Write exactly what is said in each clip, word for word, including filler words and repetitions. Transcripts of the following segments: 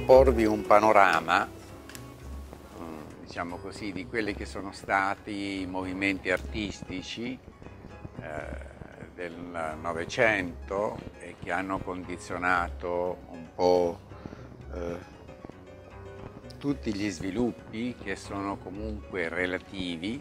proporvi un panorama, diciamo così, di quelli che sono stati i movimenti artistici eh, del Novecento e che hanno condizionato un po' eh, tutti gli sviluppi che sono comunque relativi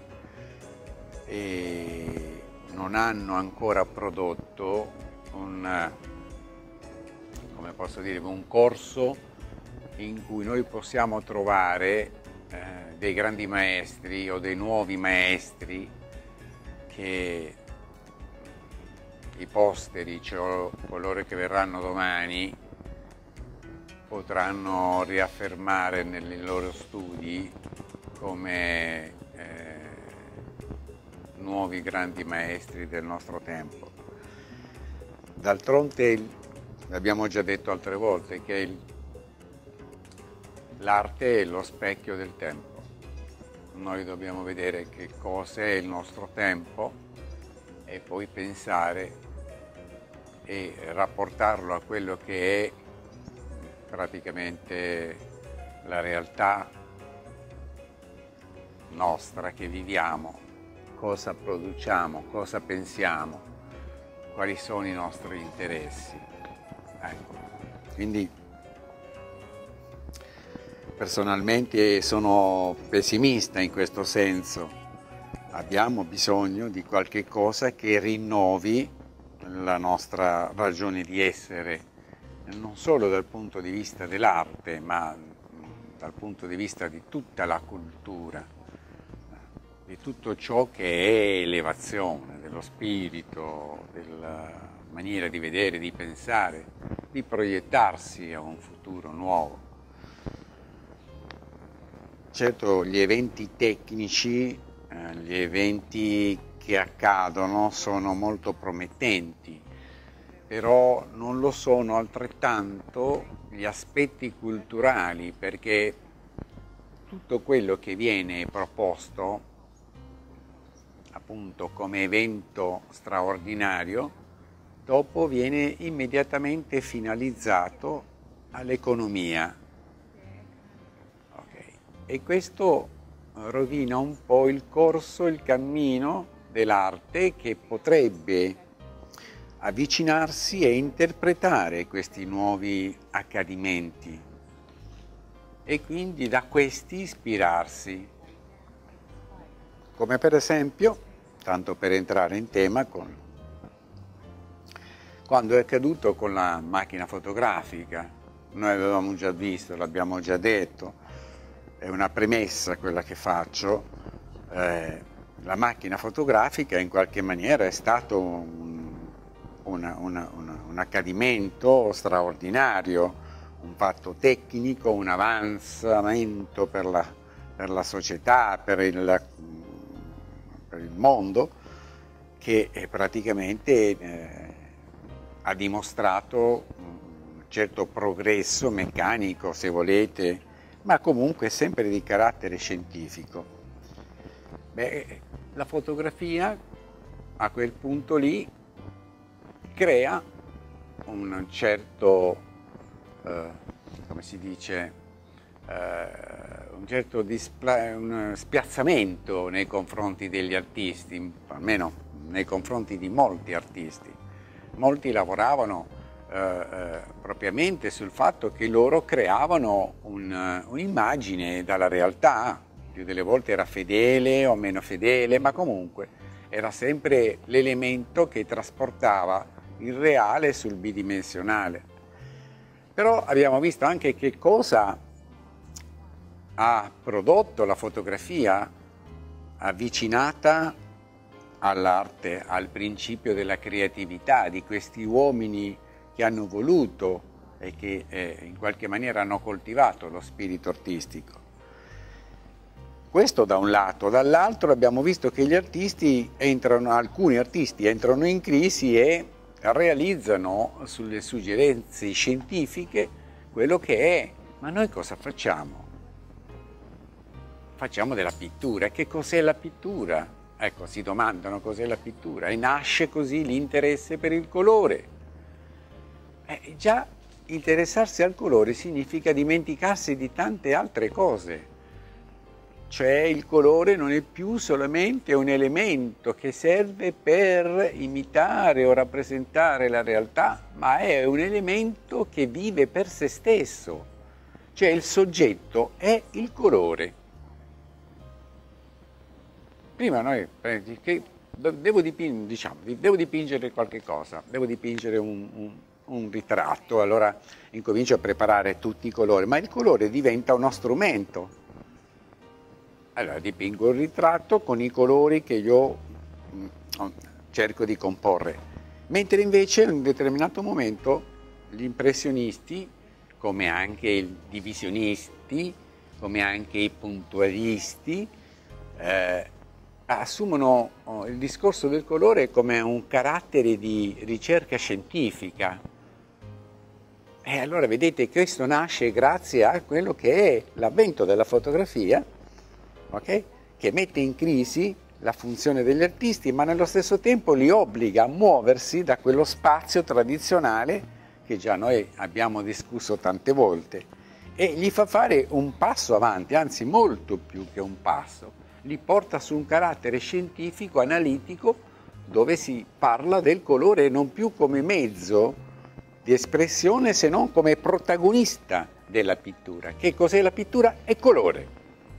e non hanno ancora prodotto un, come posso dire, un corso in cui noi possiamo trovare eh, dei grandi maestri o dei nuovi maestri che i posteri, cioè coloro che verranno domani, potranno riaffermare nei loro studi come eh, nuovi grandi maestri del nostro tempo. D'altronde, l'abbiamo già detto altre volte, che l'arte è lo specchio del tempo. Noi dobbiamo vedere che cosa è il nostro tempo e poi pensare e rapportarlo a quello che è praticamente la realtà nostra che viviamo, cosa produciamo, cosa pensiamo, quali sono i nostri interessi. Ecco. Quindi personalmente sono pessimista in questo senso. Abbiamo bisogno di qualche cosa che rinnovi la nostra ragione di essere, non solo dal punto di vista dell'arte, ma dal punto di vista di tutta la cultura, di tutto ciò che è elevazione dello spirito, della maniera di vedere, di pensare, di proiettarsi a un futuro nuovo. Certo, gli eventi tecnici, eh, gli eventi che accadono sono molto promettenti, però non lo sono altrettanto gli aspetti culturali, perché tutto quello che viene proposto appunto come evento straordinario dopo viene immediatamente finalizzato all'economia. Okay. E questo rovina un po' il corso, il cammino dell'arte che potrebbe avvicinarsi e interpretare questi nuovi accadimenti e quindi da questi ispirarsi. Come per esempio, tanto per entrare in tema, con, quando è accaduto con la macchina fotografica, noi avevamo già visto, l'abbiamo già detto, è una premessa quella che faccio, eh, la macchina fotografica in qualche maniera è stato un, una, una, una, un accadimento straordinario, un fatto tecnico, un avanzamento per la, per la società, per il, per il mondo, che praticamente eh, ha dimostrato un certo progresso meccanico, se volete, ma comunque sempre di carattere scientifico. Beh, la fotografia a quel punto lì crea un certo, eh, come si dice, eh, un certo un spiazzamento nei confronti degli artisti, almeno nei confronti di molti artisti. Molti lavoravano eh, eh, propriamente sul fatto che loro creavano un, un'immagine dalla realtà, più delle volte era fedele o meno fedele, ma comunque era sempre l'elemento che trasportava il reale sul bidimensionale. Però abbiamo visto anche che cosa ha prodotto la fotografia avvicinata all'arte, al principio della creatività di questi uomini che hanno voluto e che eh, in qualche maniera hanno coltivato lo spirito artistico. Questo da un lato, dall'altro abbiamo visto che gli artisti entrano, alcuni artisti entrano in crisi e realizzano sulle suggerenze scientifiche quello che è. Ma noi cosa facciamo? Facciamo della pittura. Che cos'è la pittura? Ecco, si domandano cos'è la pittura e nasce così l'interesse per il colore. Eh, già interessarsi al colore significa dimenticarsi di tante altre cose. Cioè il colore non è più solamente un elemento che serve per imitare o rappresentare la realtà, ma è un elemento che vive per se stesso. Cioè il soggetto è il colore. Prima noi, che devo, diping- diciamo, devo dipingere qualche cosa, devo dipingere un, un, un ritratto, allora incomincio a preparare tutti i colori, ma il colore diventa uno strumento. Allora dipingo il ritratto con i colori che io mh, cerco di comporre, mentre invece in un determinato momento gli impressionisti, come anche i divisionisti, come anche i puntualisti, eh, assumono oh, il discorso del colore come un carattere di ricerca scientifica. E allora vedete, questo nasce grazie a quello che è l'avvento della fotografia, okay? Che mette in crisi la funzione degli artisti, ma nello stesso tempo li obbliga a muoversi da quello spazio tradizionale che già noi abbiamo discusso tante volte, e gli fa fare un passo avanti, anzi molto più che un passo, li porta su un carattere scientifico, analitico, dove si parla del colore non più come mezzo di espressione, se non come protagonista della pittura. Che cos'è la pittura? È colore.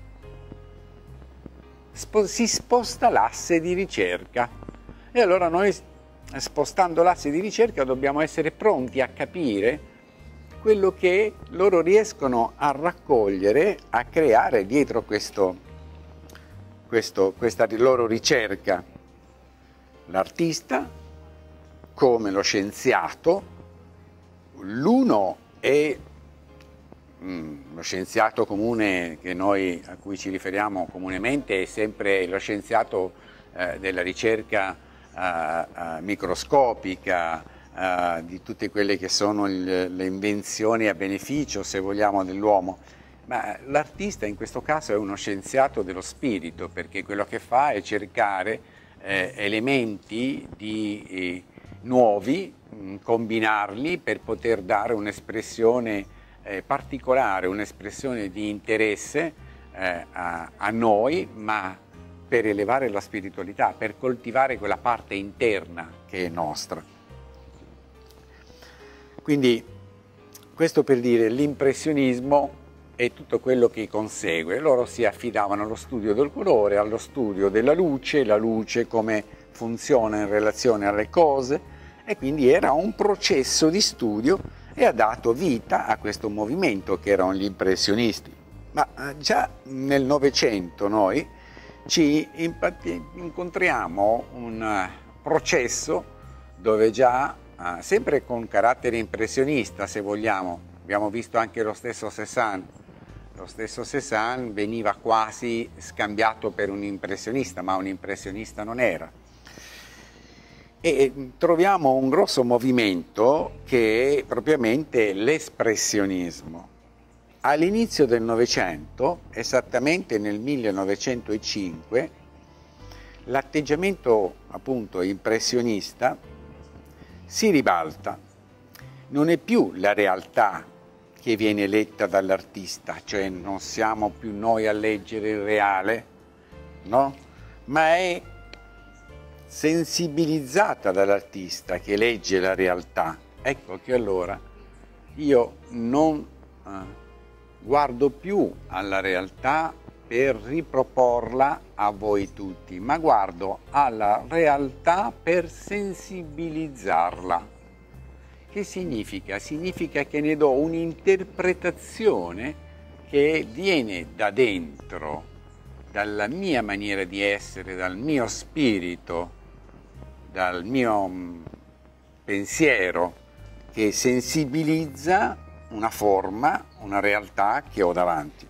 Si sposta l'asse di ricerca, e allora noi, spostando l'asse di ricerca, dobbiamo essere pronti a capire quello che loro riescono a raccogliere, a creare dietro questo, questo, questa loro ricerca. L'artista come lo scienziato, l'uno è lo scienziato comune che noi, a cui ci riferiamo comunemente, è sempre lo scienziato eh, della ricerca eh, eh, microscopica, eh, di tutte quelle che sono il, le invenzioni a beneficio, se vogliamo, dell'uomo. Ma l'artista in questo caso è uno scienziato dello spirito, perché quello che fa è cercare eh, elementi di, eh, nuovi, mh, combinarli per poter dare un'espressione Eh, particolare, un'espressione di interesse eh, a, a noi, ma per elevare la spiritualità, per coltivare quella parte interna che è nostra. Quindi questo per dire, l'impressionismo e tutto quello che consegue. Loro si affidavano allo studio del colore, allo studio della luce, la luce come funziona in relazione alle cose, e quindi era un processo di studio, e ha dato vita a questo movimento che erano gli impressionisti. Ma già nel Novecento noi ci incontriamo un processo dove già, sempre con carattere impressionista se vogliamo, abbiamo visto anche lo stesso Cézanne, lo stesso Cézanne veniva quasi scambiato per un impressionista, ma un impressionista non era. E troviamo un grosso movimento che è propriamente l'espressionismo. All'inizio del Novecento, esattamente nel millenovecentocinque, l'atteggiamento appunto impressionista si ribalta. Non è più la realtà che viene letta dall'artista, cioè non siamo più noi a leggere il reale, no? Ma è sensibilizzata dall'artista che legge la realtà. Ecco che allora io non eh, guardo più alla realtà per riproporla a voi tutti, ma guardo alla realtà per sensibilizzarla. Che significa? Significa che ne do un'interpretazione che viene da dentro, dalla mia maniera di essere, dal mio spirito, dal mio pensiero, che sensibilizza una forma, una realtà che ho davanti.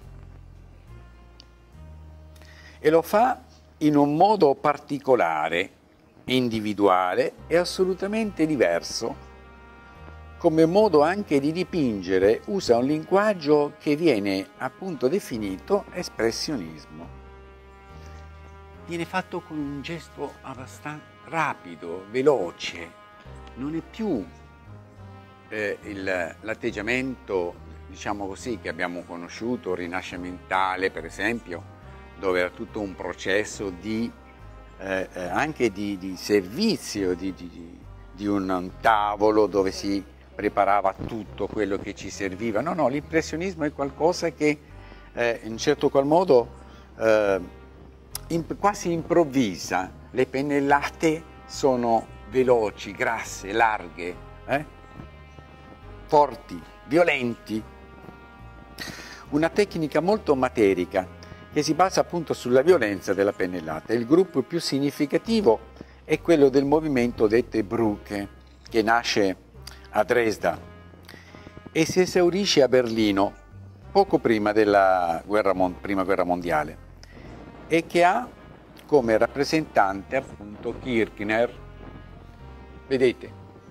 E lo fa in un modo particolare, individuale e assolutamente diverso. Come modo anche di dipingere usa un linguaggio che viene appunto definito espressionismo. Viene fatto con un gesto abbastanza rapido, veloce, non è più eh, l'atteggiamento, diciamo così, che abbiamo conosciuto, rinascimentale per esempio, dove era tutto un processo di, eh, anche di, di servizio, di, di, di un tavolo dove si preparava tutto quello che ci serviva. No, no, l'impressionismo è qualcosa che eh, in certo qual modo eh, in, quasi improvvisa. Le pennellate sono veloci, grasse, larghe, eh? forti, violenti. Una tecnica molto materica che si basa appunto sulla violenza della pennellata. Il gruppo più significativo è quello del movimento dette Brücke, che nasce a Dresda e si esaurisce a Berlino poco prima della guerra, prima guerra mondiale, e che ha come rappresentante appunto Kirchner. Vedete?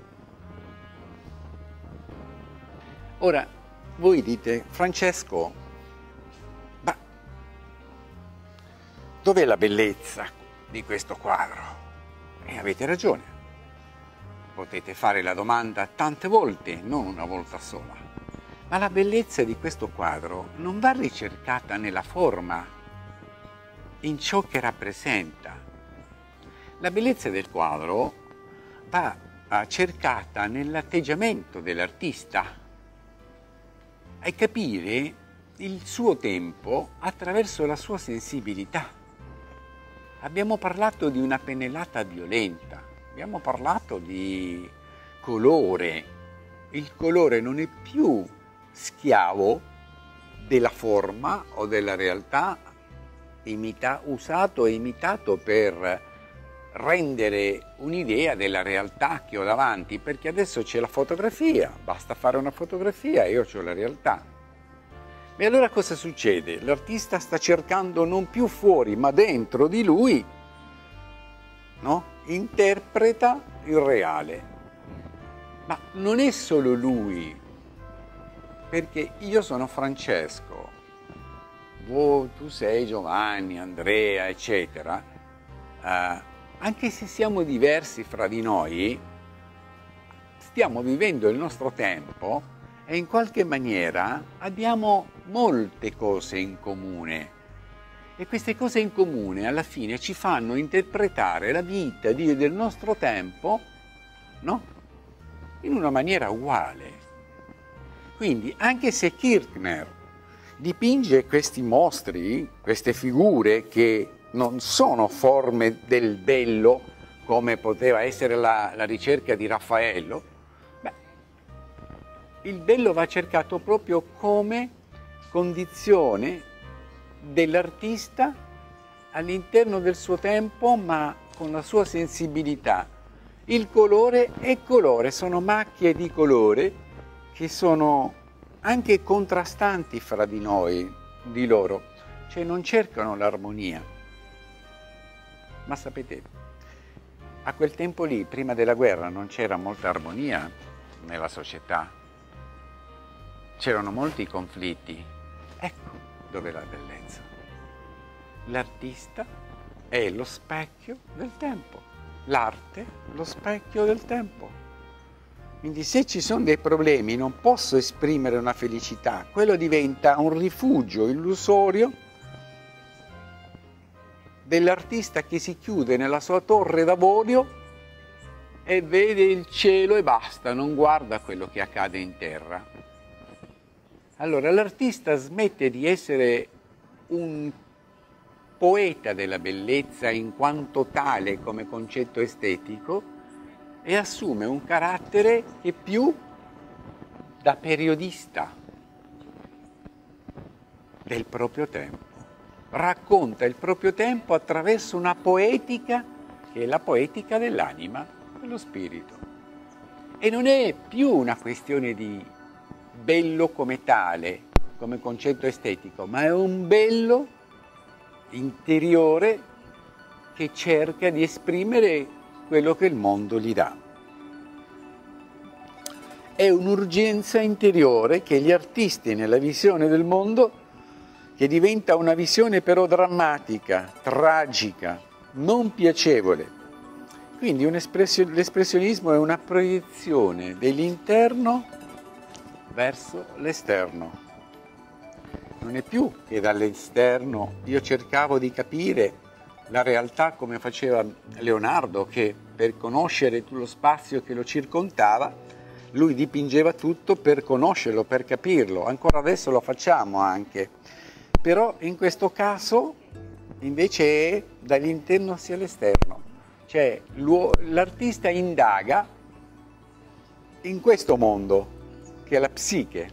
Ora voi dite: Francesco, ma dov'è la bellezza di questo quadro? E avete ragione. Potete fare la domanda tante volte, non una volta sola. Ma la bellezza di questo quadro non va ricercata nella forma, in ciò che rappresenta. La bellezza del quadro va cercata nell'atteggiamento dell'artista, a capire il suo tempo attraverso la sua sensibilità. Abbiamo parlato di una pennellata violenta. Abbiamo parlato di colore. Il colore non è più schiavo della forma o della realtà, imita, usato e imitato per rendere un'idea della realtà che ho davanti, perché adesso c'è la fotografia, basta fare una fotografia e io ho la realtà. E allora cosa succede? L'artista sta cercando non più fuori, ma dentro di lui, no? Interpreta il reale. Ma non è solo lui, perché io sono Francesco, oh, tu sei Giovanni, Andrea, eccetera. Uh, anche se siamo diversi fra di noi, stiamo vivendo il nostro tempo e in qualche maniera abbiamo molte cose in comune. E queste cose in comune alla fine ci fanno interpretare la vita di, del nostro tempo, no? In una maniera uguale. Quindi anche se Kirchner dipinge questi mostri, queste figure che non sono forme del bello come poteva essere la, la ricerca di Raffaello, beh, il bello va cercato proprio come condizione dell'artista all'interno del suo tempo, ma con la sua sensibilità. Il colore è colore, sono macchie di colore che sono anche contrastanti fra di noi, di loro, cioè non cercano l'armonia. Ma sapete, a quel tempo lì, prima della guerra, non c'era molta armonia nella società, c'erano molti conflitti. Ecco dov'è la bellezza. L'artista è lo specchio del tempo, l'arte lo specchio del tempo. Quindi se ci sono dei problemi non posso esprimere una felicità, quello diventa un rifugio illusorio dell'artista che si chiude nella sua torre d'avorio e vede il cielo e basta, non guarda quello che accade in terra. Allora l'artista smette di essere un poeta della bellezza in quanto tale come concetto estetico e assume un carattere che più da periodista del proprio tempo. Racconta il proprio tempo attraverso una poetica che è la poetica dell'anima, dello spirito. E non è più una questione di bello come tale, come concetto estetico, ma è un bello interiore che cerca di esprimere quello che il mondo gli dà. È un'urgenza interiore che gli artisti nella visione del mondo, che diventa una visione però drammatica, tragica, non piacevole. Quindi l'espressionismo è una proiezione dell'interno verso l'esterno. Non è più che dall'esterno io cercavo di capire la realtà come faceva Leonardo, che per conoscere lo spazio che lo circondava, lui dipingeva tutto per conoscerlo, per capirlo. Ancora adesso lo facciamo anche. Però in questo caso invece è dall'interno sia l'esterno. Cioè l'artista indaga in questo mondo, che è la psiche.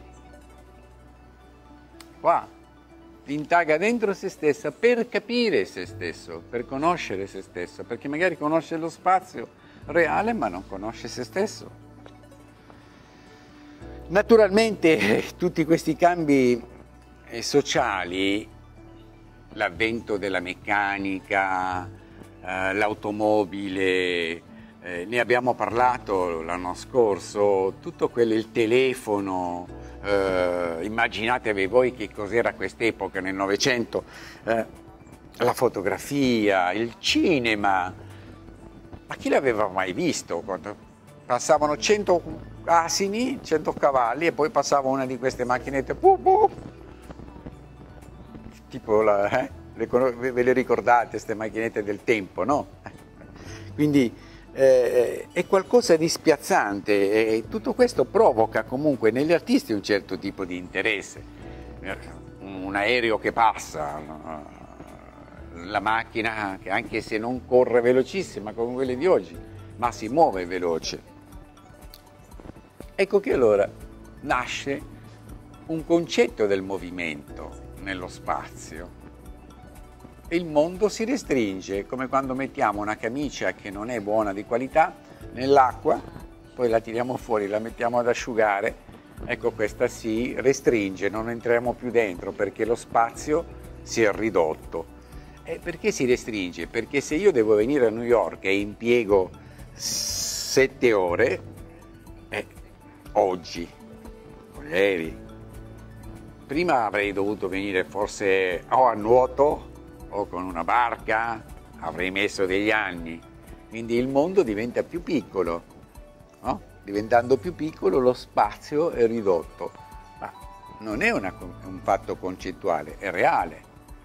Qua indaga dentro se stessa per capire se stesso, per conoscere se stesso, perché magari conosce lo spazio reale ma non conosce se stesso. Naturalmente tutti questi cambi sociali, l'avvento della meccanica, eh, l'automobile, eh, ne abbiamo parlato l'anno scorso, tutto quello, il telefono, eh, immaginatevi voi che cos'era quest'epoca nel Novecento, eh, la fotografia, il cinema, ma chi l'aveva mai visto? Quando passavano cento asini, cento cavalli e poi passava una di queste macchinette, puh, puh, tipo, la, eh? le, ve le ricordate queste macchinette del tempo, no? Quindi eh, è qualcosa di spiazzante e tutto questo provoca comunque negli artisti un certo tipo di interesse. Un aereo che passa, la macchina che anche se non corre velocissima come quelle di oggi, ma si muove veloce. Ecco che allora nasce un concetto del movimento nello spazio. Il mondo si restringe, come quando mettiamo una camicia che non è buona di qualità nell'acqua, poi la tiriamo fuori, la mettiamo ad asciugare, ecco questa si restringe, non entriamo più dentro perché lo spazio si è ridotto. E perché si restringe? Perché se io devo venire a New York e impiego sette ore, eh, oggi, o ieri, prima avrei dovuto venire forse o a nuoto o con una barca, avrei messo degli anni. Quindi il mondo diventa più piccolo, no? Diventando più piccolo lo spazio è ridotto. Ma non è una, un fatto concettuale, è reale.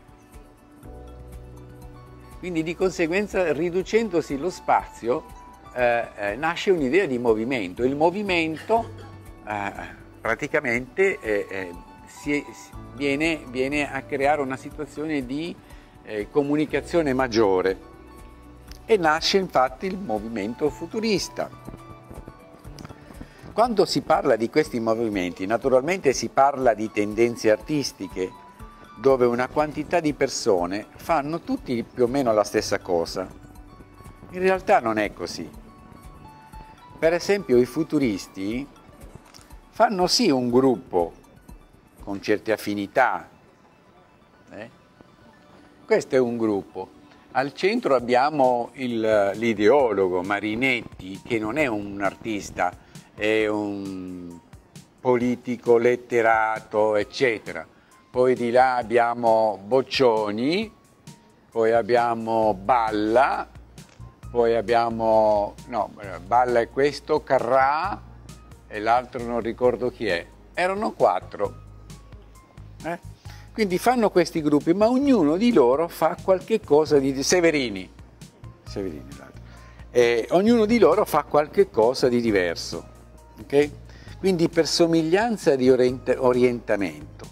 Quindi di conseguenza, riducendosi lo spazio, eh, eh, nasce un'idea di movimento. Il movimento eh, praticamente eh, eh, si, viene, viene a creare una situazione di eh, comunicazione maggiore e nasce infatti il movimento futurista. Quando si parla di questi movimenti, naturalmente si parla di tendenze artistiche, dove una quantità di persone fanno tutti più o meno la stessa cosa. In realtà non è così. Per esempio i futuristi fanno sì un gruppo con certe affinità. Eh? Questo è un gruppo. Al centro abbiamo l'ideologo Marinetti, che non è un artista, è un politico, letterato, eccetera. Poi di là abbiamo Boccioni, poi abbiamo Balla, poi abbiamo, no, Balla è questo, Carrà e l'altro non ricordo chi è. Erano quattro. Eh? Quindi fanno questi gruppi, ma ognuno di loro fa qualche cosa di... Severini, Severini l'altro. E ognuno di loro fa qualche cosa di diverso. Okay? Quindi per somiglianza di orientamento.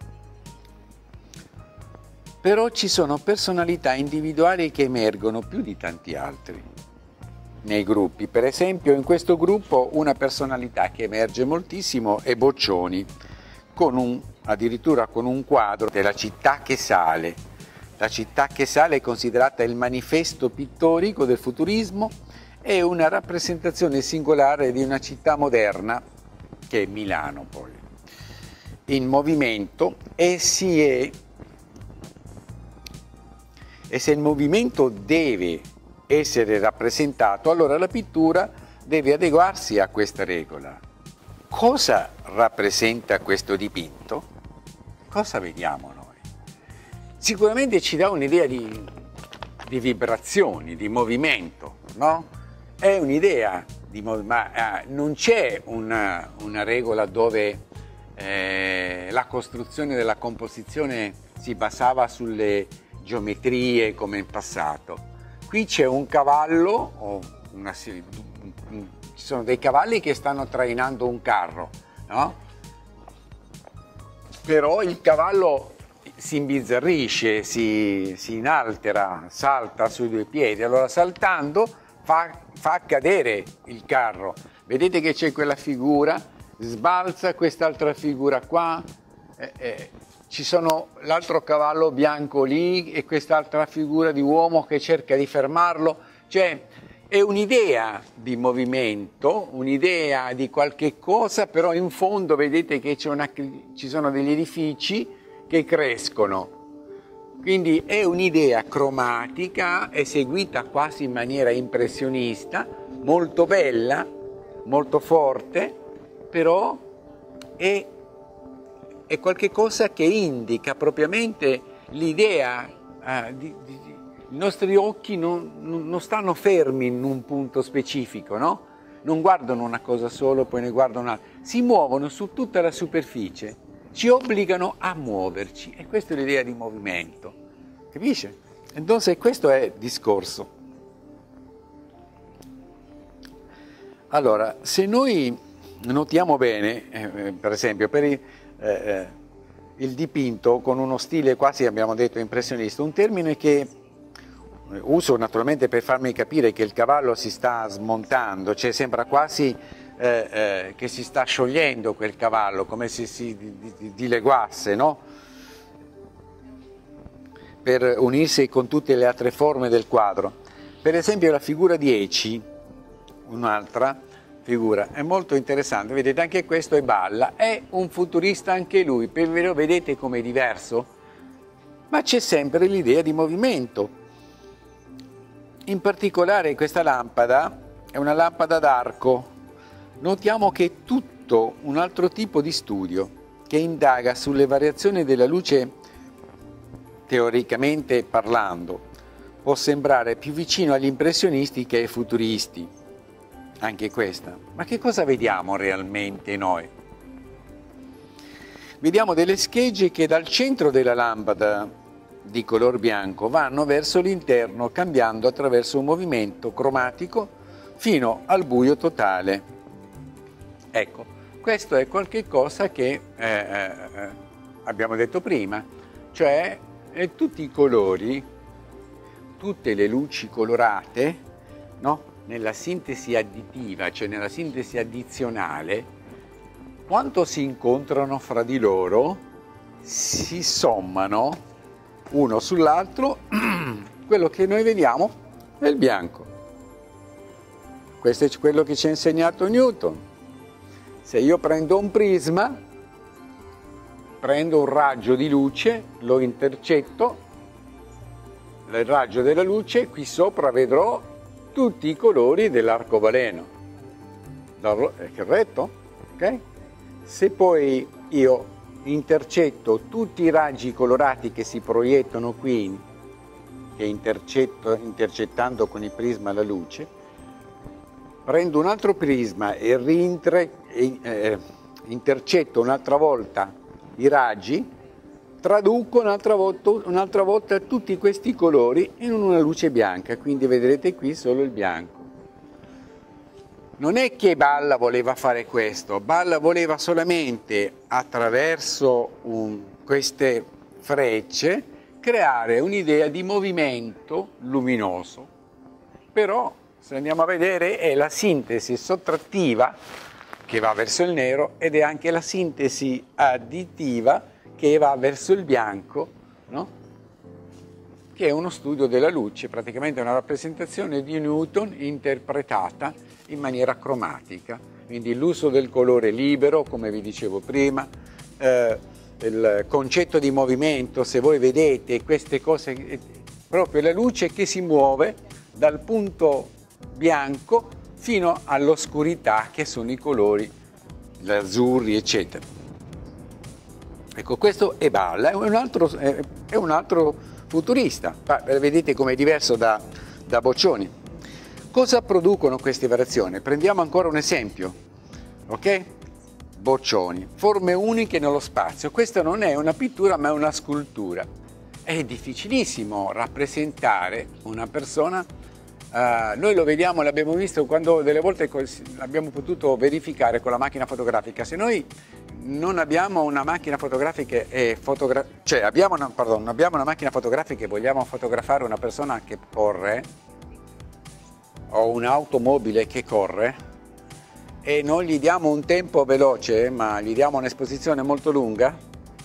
Però ci sono personalità individuali che emergono più di tanti altri nei gruppi. Per esempio in questo gruppo una personalità che emerge moltissimo è Boccioni, con un, addirittura con un quadro della città che sale. La città che sale è considerata il manifesto pittorico del futurismo, è una rappresentazione singolare di una città moderna, che è Milano poi, in movimento, e si è E se il movimento deve essere rappresentato, allora la pittura deve adeguarsi a questa regola. Cosa rappresenta questo dipinto? Cosa vediamo noi? Sicuramente ci dà un'idea di, di vibrazioni, di movimento, no? è un'idea, ma eh, non c'è una, una regola dove eh, la costruzione della composizione si basava sulle geometrie come in passato. Qui c'è un cavallo, o una, ci sono dei cavalli che stanno trainando un carro, no? Però il cavallo si imbizzarrisce, si, si inaltera, salta sui due piedi, allora saltando fa, fa cadere il carro. Vedete che c'è quella figura, sbalza quest'altra figura qua, eh, eh, ci sono l'altro cavallo bianco lì e quest'altra figura di uomo che cerca di fermarlo, cioè è un'idea di movimento, un'idea di qualche cosa, però in fondo vedete che c'è una, ci sono degli edifici che crescono. Quindi è un'idea cromatica, eseguita quasi in maniera impressionista, molto bella, molto forte, però è, è qualche cosa che indica propriamente l'idea eh, di, di i nostri occhi non, non stanno fermi in un punto specifico, no? Non guardano una cosa solo, poi ne guardano un'altra. Si muovono su tutta la superficie, ci obbligano a muoverci. E questa è l'idea di movimento. Capisce? Entonces, questo è il discorso. Allora, se noi notiamo bene, eh, per esempio, per il, eh, il dipinto con uno stile quasi, abbiamo detto, impressionista, un termine che uso naturalmente per farmi capire che il cavallo si sta smontando, cioè sembra quasi eh, eh, che si sta sciogliendo quel cavallo, come se si dileguasse, no? Per unirsi con tutte le altre forme del quadro. Per esempio la figura dieci, un'altra figura, è molto interessante, vedete anche questo è Balla, è un futurista anche lui, però vedete com'è diverso? Ma c'è sempre l'idea di movimento. In particolare questa lampada è una lampada d'arco. Notiamo che è tutto un altro tipo di studio che indaga sulle variazioni della luce, teoricamente parlando. Può sembrare più vicino agli impressionisti che ai futuristi. Anche questa. Ma che cosa vediamo realmente noi? Vediamo delle schegge che dal centro della lampada di color bianco vanno verso l'interno cambiando attraverso un movimento cromatico fino al buio totale. Ecco, questo è qualche cosa che eh, eh, abbiamo detto prima, cioè eh, tutti i colori, tutte le luci colorate, no? Nella sintesi additiva, cioè nella sintesi addizionale, quando si incontrano fra di loro, si sommano uno sull'altro, quello che noi vediamo è il bianco. Questo è quello che ci ha insegnato Newton. Se io prendo un prisma, prendo un raggio di luce, lo intercetto, il raggio della luce, qui sopra vedrò tutti i colori dell'arcobaleno. È corretto? Ok? Se poi io intercetto tutti i raggi colorati che si proiettano qui, che intercetto, intercettando con il prisma la luce, prendo un altro prisma e rintre, eh, intercetto un'altra volta i raggi, traduco un'altra volta, un'altra volta tutti questi colori in una luce bianca, quindi vedrete qui solo il bianco. Non è che Balla voleva fare questo, Balla voleva solamente attraverso un, queste frecce creare un'idea di movimento luminoso. Però, se andiamo a vedere, è la sintesi sottrattiva che va verso il nero ed è anche la sintesi additiva che va verso il bianco, no? Che è uno studio della luce, praticamente una rappresentazione di Newton interpretata in maniera cromatica, quindi l'uso del colore libero, come vi dicevo prima, eh, il concetto di movimento, se voi vedete queste cose, proprio la luce che si muove dal punto bianco fino all'oscurità che sono i colori, gli azzurri, eccetera. Ecco, questo è Balla, è un altro, è un altro futurista, vedete come è diverso da, da Boccioni. Cosa producono queste variazioni? Prendiamo ancora un esempio, ok? Boccioni, forme uniche nello spazio. Questa non è una pittura ma è una scultura. È difficilissimo rappresentare una persona, uh, noi lo vediamo, l'abbiamo visto quando delle volte l'abbiamo potuto verificare con la macchina fotografica. Se noi non abbiamo una macchina fotografica e fotogra cioè abbiamo una, pardon, abbiamo una macchina fotografica e vogliamo fotografare una persona che corre o un'automobile che corre e non gli diamo un tempo veloce ma gli diamo un'esposizione molto lunga,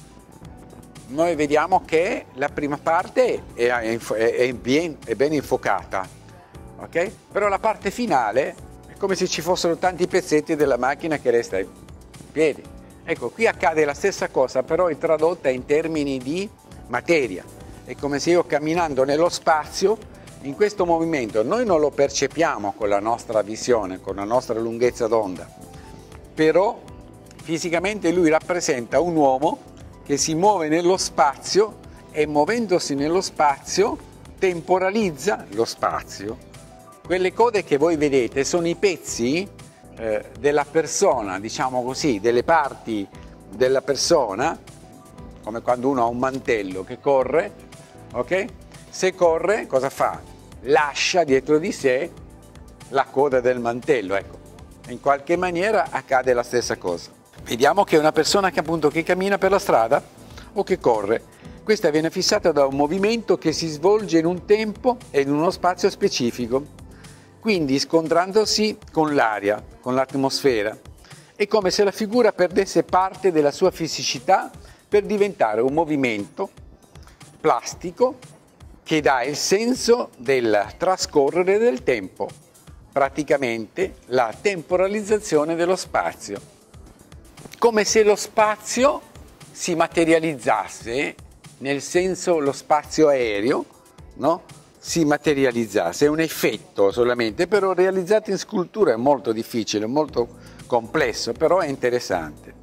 noi vediamo che la prima parte è, è, è, bien, è ben infuocata, ok? Però la parte finale è come se ci fossero tanti pezzetti della macchina che resta in piedi. Ecco, qui accade la stessa cosa, però è tradotta in termini di materia. È come se io camminando nello spazio, in questo movimento, noi non lo percepiamo con la nostra visione, con la nostra lunghezza d'onda, però fisicamente lui rappresenta un uomo che si muove nello spazio e muovendosi nello spazio temporalizza lo spazio. Quelle code che voi vedete sono i pezzi eh, della persona, diciamo così, delle parti della persona, come quando uno ha un mantello che corre, ok? Se corre, cosa fa? Lascia dietro di sé la coda del mantello, ecco. In qualche maniera accade la stessa cosa. Vediamo che è una persona che appunto che cammina per la strada o che corre. Questa viene fissata da un movimento che si svolge in un tempo e in uno spazio specifico, quindi scontrandosi con l'aria, con l'atmosfera. È come se la figura perdesse parte della sua fisicità per diventare un movimento plastico che dà il senso del trascorrere del tempo, praticamente la temporalizzazione dello spazio. Come se lo spazio si materializzasse, nel senso lo spazio aereo, no? Si materializzasse, è un effetto solamente, però realizzato in scultura è molto difficile, molto complesso, però è interessante.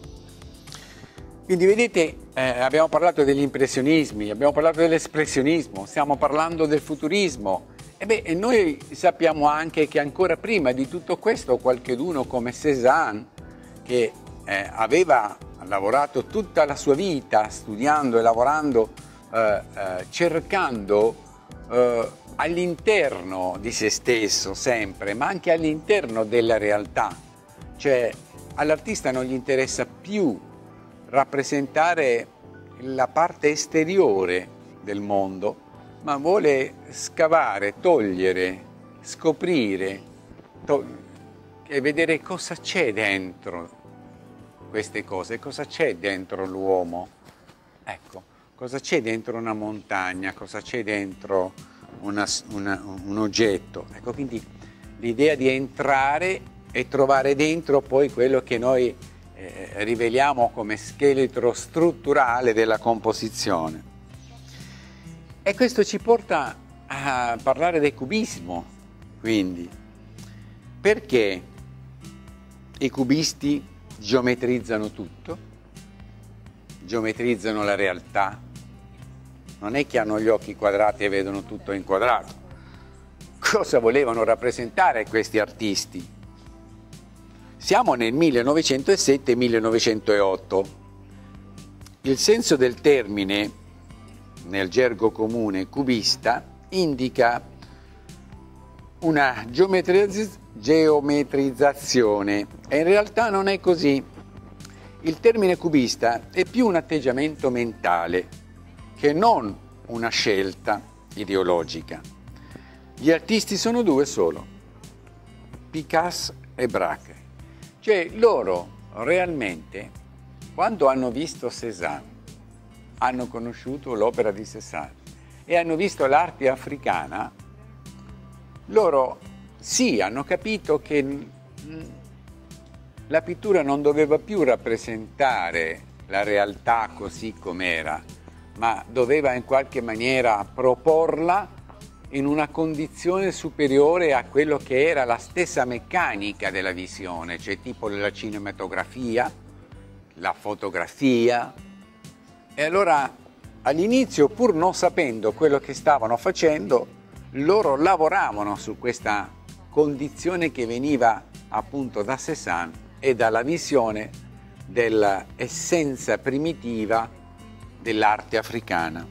Quindi vedete, eh, abbiamo parlato degli impressionismi, abbiamo parlato dell'espressionismo, stiamo parlando del futurismo. E beh, e noi sappiamo anche che ancora prima di tutto questo qualcheduno come Cézanne, che eh, aveva lavorato tutta la sua vita studiando e lavorando, eh, eh, cercando eh, all'interno di se stesso sempre, ma anche all'interno della realtà. Cioè all'artista non gli interessa più rappresentare la parte esteriore del mondo, ma vuole scavare, togliere, scoprire to e vedere cosa c'è dentro queste cose, cosa c'è dentro l'uomo. Ecco, cosa c'è dentro una montagna, cosa c'è dentro una, una, un oggetto. Ecco, quindi l'idea di entrare e trovare dentro poi quello che noi eh, riveliamo come scheletro strutturale della composizione. E questo ci porta a parlare del cubismo, quindi, perché i cubisti geometrizzano tutto, geometrizzano la realtà, non è che hanno gli occhi quadrati e vedono tutto inquadrato. Cosa volevano rappresentare questi artisti? Siamo nel millenovecentosette millenovecentootto. Il senso del termine nel gergo comune cubista indica una geometrizzazione geometrizzazione e in realtà non è così. Il termine cubista è più un atteggiamento mentale che non una scelta ideologica. Gli artisti sono due solo, Picasso e Braque. Cioè loro realmente, quando hanno visto Cézanne, hanno conosciuto l'opera di Cézanne e hanno visto l'arte africana, loro sì, hanno capito che la pittura non doveva più rappresentare la realtà così com'era, ma doveva in qualche maniera proporla in una condizione superiore a quello che era la stessa meccanica della visione, cioè tipo la cinematografia, la fotografia. E allora all'inizio, pur non sapendo quello che stavano facendo, loro lavoravano su questa condizione che veniva appunto da Cézanne e dalla visione dell'essenza primitiva dell'arte africana.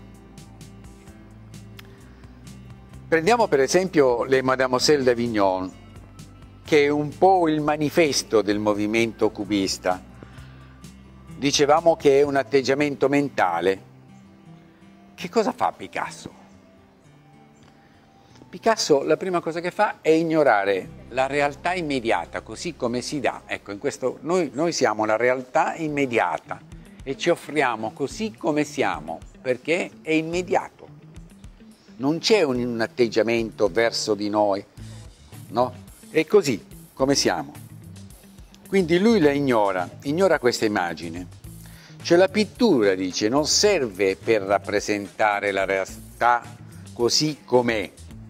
Prendiamo per esempio le Mademoiselle d'Avignon, che è un po' il manifesto del movimento cubista. Dicevamo che è un atteggiamento mentale. Che cosa fa Picasso? Picasso la prima cosa che fa è ignorare la realtà immediata, così come si dà. Ecco, in questo, noi, noi siamo la realtà immediata e ci offriamo così come siamo, perché è immediato. Non c'è un, un atteggiamento verso di noi, no? È così come siamo. Quindi lui la ignora, ignora questa immagine. Cioè la pittura, dice, non serve per rappresentare la realtà così com'è,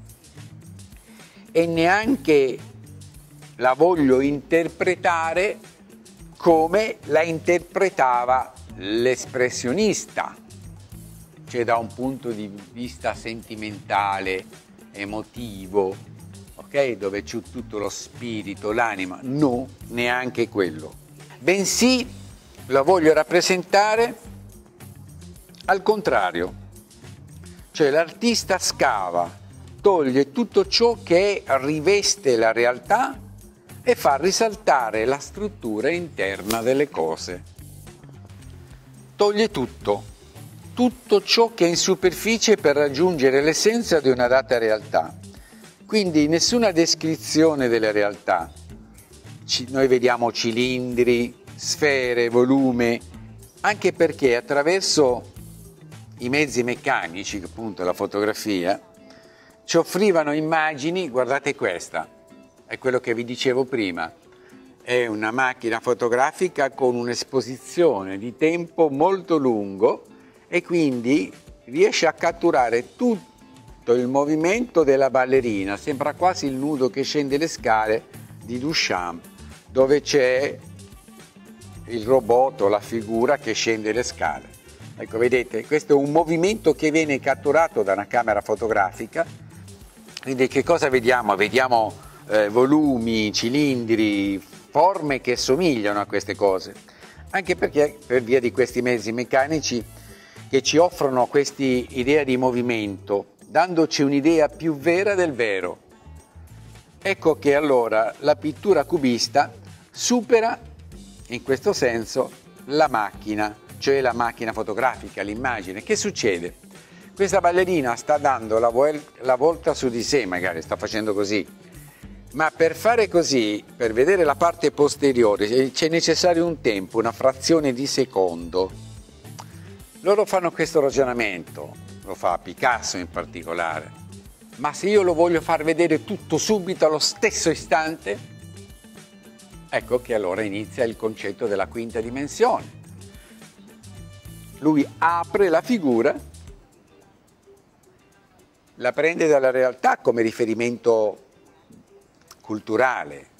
e neanche la voglio interpretare come la interpretava l'espressionista, cioè da un punto di vista sentimentale, emotivo, ok? Dove c'è tutto lo spirito, l'anima. No, neanche quello. Bensì la voglio rappresentare al contrario, cioè l'artista scava, toglie tutto ciò che riveste la realtà e fa risaltare la struttura interna delle cose. Toglie tutto, tutto ciò che è in superficie per raggiungere l'essenza di una data realtà. Quindi nessuna descrizione delle realtà. Ci, noi vediamo cilindri, sfere, volume, anche perché attraverso i mezzi meccanici, appunto la fotografia, ci offrivano immagini. Guardate questa, è quello che vi dicevo prima, è una macchina fotografica con un'esposizione di tempo molto lungo e quindi riesce a catturare tutto il movimento della ballerina, sembra quasi il nudo che scende le scale di Duchamp, dove c'è il robot o la figura che scende le scale. Ecco, vedete, questo è un movimento che viene catturato da una camera fotografica. Quindi che cosa vediamo? Vediamo eh, volumi, cilindri, forme che somigliano a queste cose, anche perché per via di questi mezzi meccanici che ci offrono questa idea di movimento, dandoci un'idea più vera del vero. Ecco che allora la pittura cubista supera in questo senso la macchina, cioè la macchina fotografica, l'immagine. Che succede? Questa ballerina sta dando la, la volta su di sé, magari sta facendo così, ma per fare così, per vedere la parte posteriore, c'è necessario un tempo, una frazione di secondo. Loro fanno questo ragionamento, lo fa Picasso in particolare, ma se io lo voglio far vedere tutto subito, allo stesso istante, ecco che allora inizia il concetto della quinta dimensione. Lui apre la figura, la prende dalla realtà come riferimento culturale,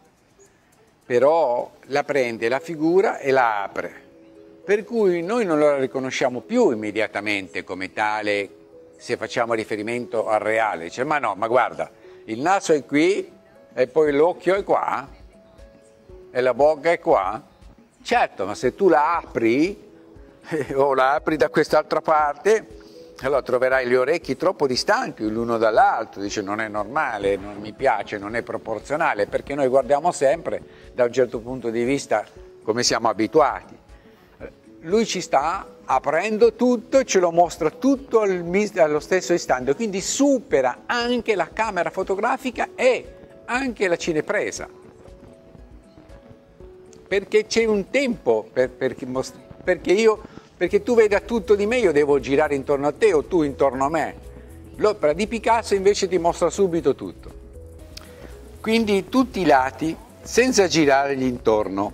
però la prende la figura e la apre, per cui noi non la riconosciamo più immediatamente come tale se facciamo riferimento al reale. Dice, ma no, ma guarda, il naso è qui e poi l'occhio è qua e la bocca è qua. Certo, ma se tu la apri o la apri da quest'altra parte, allora troverai gli orecchi troppo distanti l'uno dall'altro. Dice, non è normale, non mi piace, non è proporzionale, perché noi guardiamo sempre da un certo punto di vista come siamo abituati. Lui ci sta aprendo tutto e ce lo mostra tutto allo stesso istante, quindi supera anche la camera fotografica e anche la cinepresa, perché c'è un tempo per, per, perché io perché tu veda tutto di me, io devo girare intorno a te o tu intorno a me. L'opera di Picasso invece ti mostra subito tutto. Quindi tutti i lati, senza girargli intorno,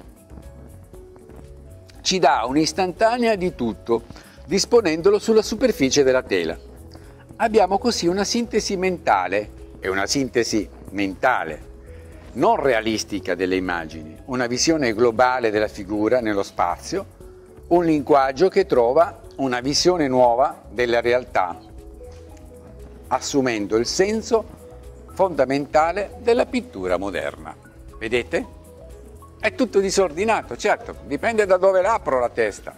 ci dà un'istantanea di tutto, disponendolo sulla superficie della tela. Abbiamo così una sintesi mentale, e una sintesi mentale, non realistica delle immagini, una visione globale della figura nello spazio, un linguaggio che trova una visione nuova della realtà, assumendo il senso fondamentale della pittura moderna. Vedete? È tutto disordinato, certo, dipende da dove l'apro la testa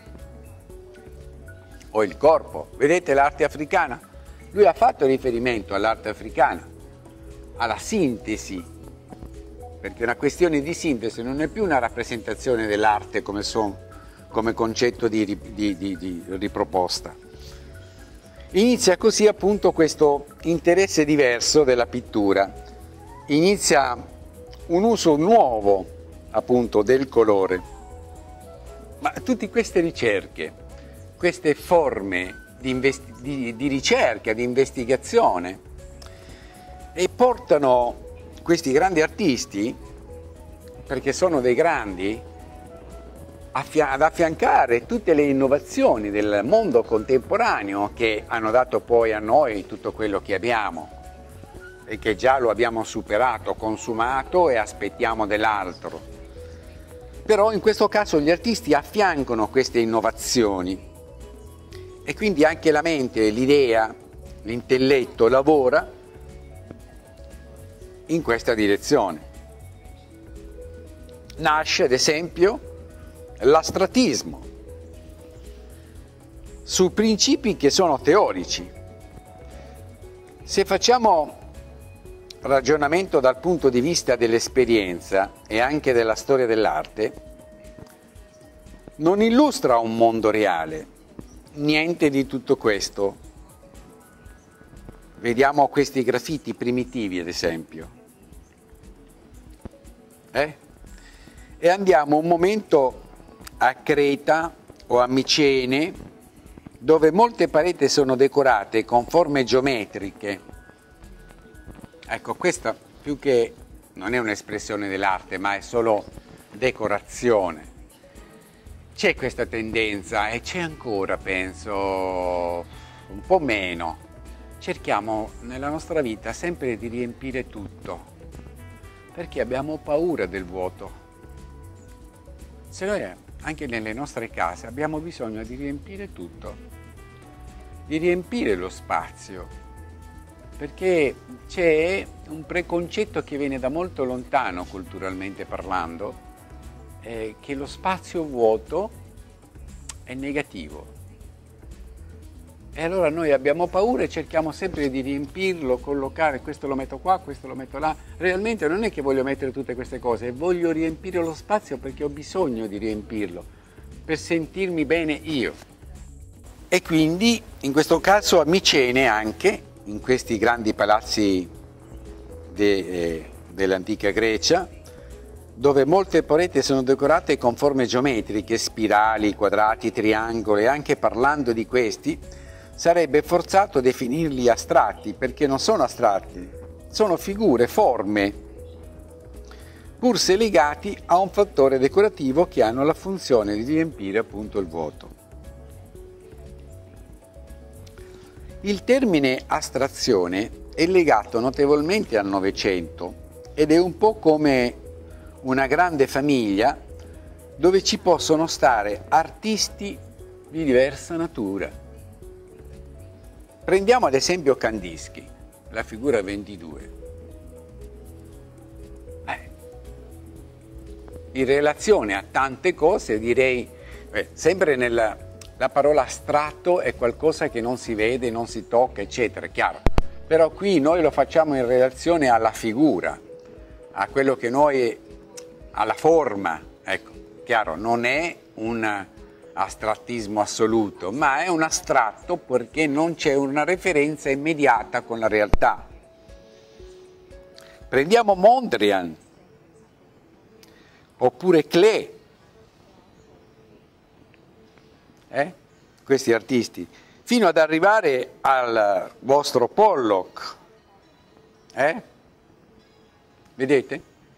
o il corpo. Vedete l'arte africana? Lui ha fatto riferimento all'arte africana, alla sintesi, perché una questione di sintesi non è più una rappresentazione dell'arte come, son, come concetto di, di, di, di riproposta. Inizia così appunto questo interesse diverso della pittura, inizia un uso nuovo appunto del colore, ma tutte queste ricerche, queste forme di, di, di ricerca, di investigazione, e portano questi grandi artisti, perché sono dei grandi, ad affiancare tutte le innovazioni del mondo contemporaneo che hanno dato poi a noi tutto quello che abbiamo e che già lo abbiamo superato, consumato e aspettiamo dell'altro. Però in questo caso gli artisti affiancano queste innovazioni e quindi anche la mente, l'idea, l'intelletto lavora in questa direzione. Nasce ad esempio l'astratismo, su principi che sono teorici. Se facciamo ragionamento dal punto di vista dell'esperienza e anche della storia dell'arte, non illustra un mondo reale, niente di tutto questo. Vediamo questi graffiti primitivi, ad esempio. Eh? E andiamo un momento a Creta o a Micene, dove molte pareti sono decorate con forme geometriche. Ecco, questa più che non è un'espressione dell'arte, ma è solo decorazione. C'è questa tendenza e c'è ancora, penso, un po' meno. Cerchiamo nella nostra vita sempre di riempire tutto, perché abbiamo paura del vuoto. Se noi anche nelle nostre case abbiamo bisogno di riempire tutto, di riempire lo spazio, perché c'è un preconcetto che viene da molto lontano culturalmente parlando, eh, che lo spazio vuoto è negativo. E allora noi abbiamo paura e cerchiamo sempre di riempirlo, collocare, questo lo metto qua, questo lo metto là. Realmente non è che voglio mettere tutte queste cose, voglio riempire lo spazio perché ho bisogno di riempirlo, per sentirmi bene io. E quindi in questo caso a Micene anche, in questi grandi palazzi de, eh, dell'antica Grecia, dove molte pareti sono decorate con forme geometriche, spirali, quadrati, triangoli, anche parlando di questi, sarebbe forzato definirli astratti, perché non sono astratti, sono figure, forme, pur se legati a un fattore decorativo che hanno la funzione di riempire appunto il vuoto. Il termine astrazione è legato notevolmente al Novecento ed è un po' come una grande famiglia dove ci possono stare artisti di diversa natura. Prendiamo ad esempio Kandinsky, la figura ventidue. Eh, in relazione a tante cose direi, eh, sempre nella la parola astratto è qualcosa che non si vede, non si tocca, eccetera, chiaro. Però qui noi lo facciamo in relazione alla figura, a quello che noi, alla forma, ecco, chiaro, non è un astrattismo assoluto, ma è un astratto perché non c'è una referenza immediata con la realtà. Prendiamo Mondrian, oppure Klee, eh? questi artisti, fino ad arrivare al vostro Pollock. Eh? Vedete?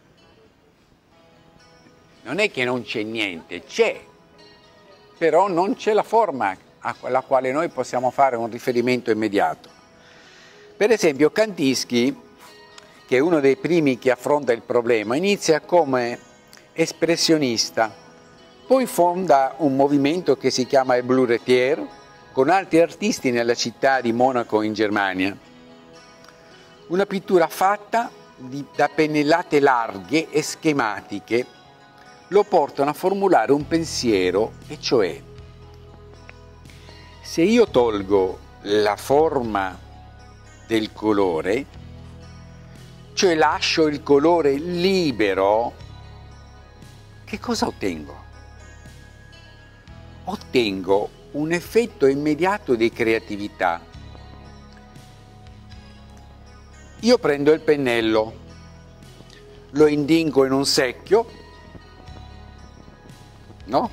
Non è che non c'è niente, c'è, però non c'è la forma alla quale noi possiamo fare un riferimento immediato. Per esempio Kandinsky, che è uno dei primi che affronta il problema, inizia come espressionista, poi fonda un movimento che si chiama il Blue Retier con altri artisti nella città di Monaco in Germania. Una pittura fatta di, da pennellate larghe e schematiche lo portano a formulare un pensiero, e cioè: se io tolgo la forma del colore, cioè lascio il colore libero, che cosa ottengo? Ottengo un effetto immediato di creatività. Io prendo il pennello, lo indingo in un secchio, no?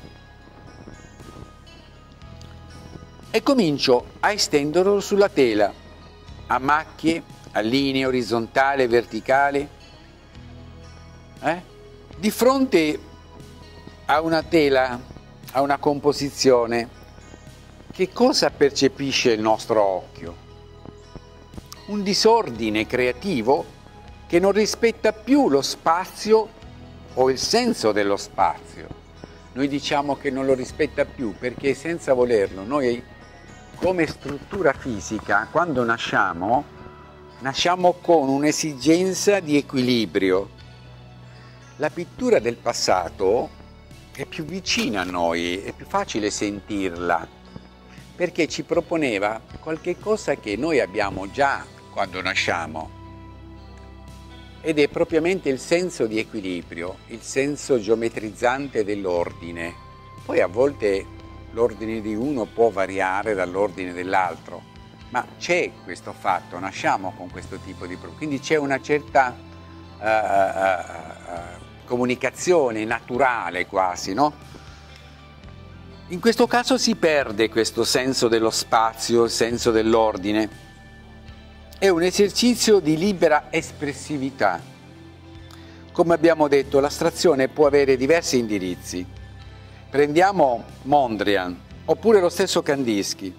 E comincio a estenderlo sulla tela, a macchie, a linee orizzontali e verticali. Eh? Di fronte a una tela, a una composizione, che cosa percepisce il nostro occhio? Un disordine creativo che non rispetta più lo spazio o il senso dello spazio. Noi diciamo che non lo rispetta più perché, senza volerlo, noi come struttura fisica, quando nasciamo, nasciamo con un'esigenza di equilibrio. La pittura del passato è più vicina a noi, è più facile sentirla, perché ci proponeva qualche cosa che noi abbiamo già quando nasciamo, ed è propriamente il senso di equilibrio, il senso geometrizzante dell'ordine. Poi a volte l'ordine di uno può variare dall'ordine dell'altro, ma c'è questo fatto, nasciamo con questo tipo di problema, quindi c'è una certa uh, uh, uh, comunicazione naturale quasi, no? In questo caso si perde questo senso dello spazio, il senso dell'ordine. È un esercizio di libera espressività. Come abbiamo detto, l'astrazione può avere diversi indirizzi. Prendiamo Mondrian, oppure lo stesso Kandinsky.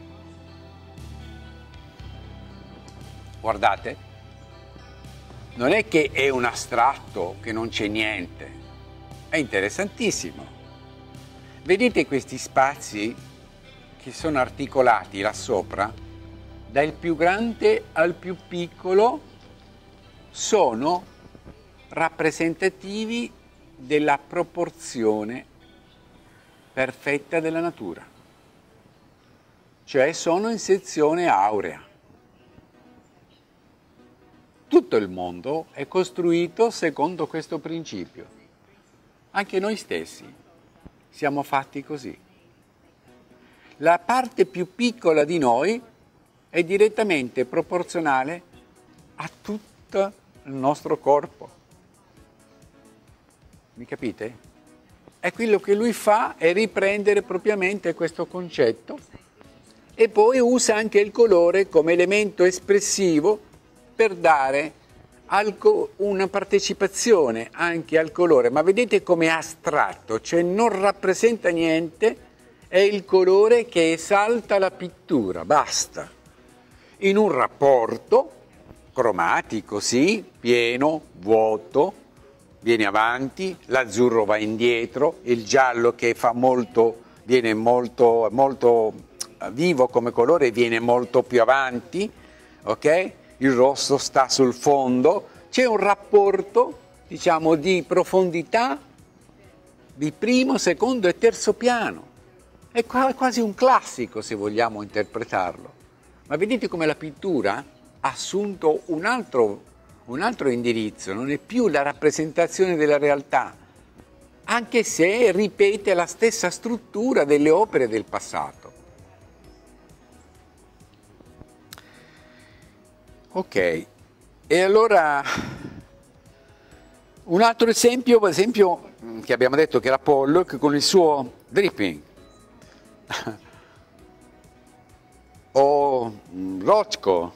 Guardate, non è che è un astratto, che non c'è niente, è interessantissimo. Vedete questi spazi che sono articolati là sopra? Dal più grande al più piccolo sono rappresentativi della proporzione perfetta della natura, cioè sono in sezione aurea. Tutto il mondo è costruito secondo questo principio. Anche noi stessi siamo fatti così. La parte più piccola di noi è direttamente proporzionale a tutto il nostro corpo. Mi capite? E quello che lui fa è riprendere propriamente questo concetto e poi usa anche il colore come elemento espressivo per dare una partecipazione anche al colore. Ma vedete com'è astratto, cioè non rappresenta niente, è il colore che esalta la pittura, basta. In un rapporto cromatico, sì, pieno, vuoto, viene avanti, l'azzurro va indietro, il giallo che fa molto, viene molto, molto vivo come colore, viene molto più avanti, ok? Il rosso sta sul fondo, c'è un rapporto, diciamo, di profondità di primo, secondo e terzo piano. È quasi un classico, se vogliamo interpretarlo. Ma vedete come la pittura ha assunto un altro, un altro indirizzo, non è più la rappresentazione della realtà, anche se ripete la stessa struttura delle opere del passato. Ok, e allora un altro esempio, per esempio, che abbiamo detto che era Pollock con il suo dripping, o Rothko.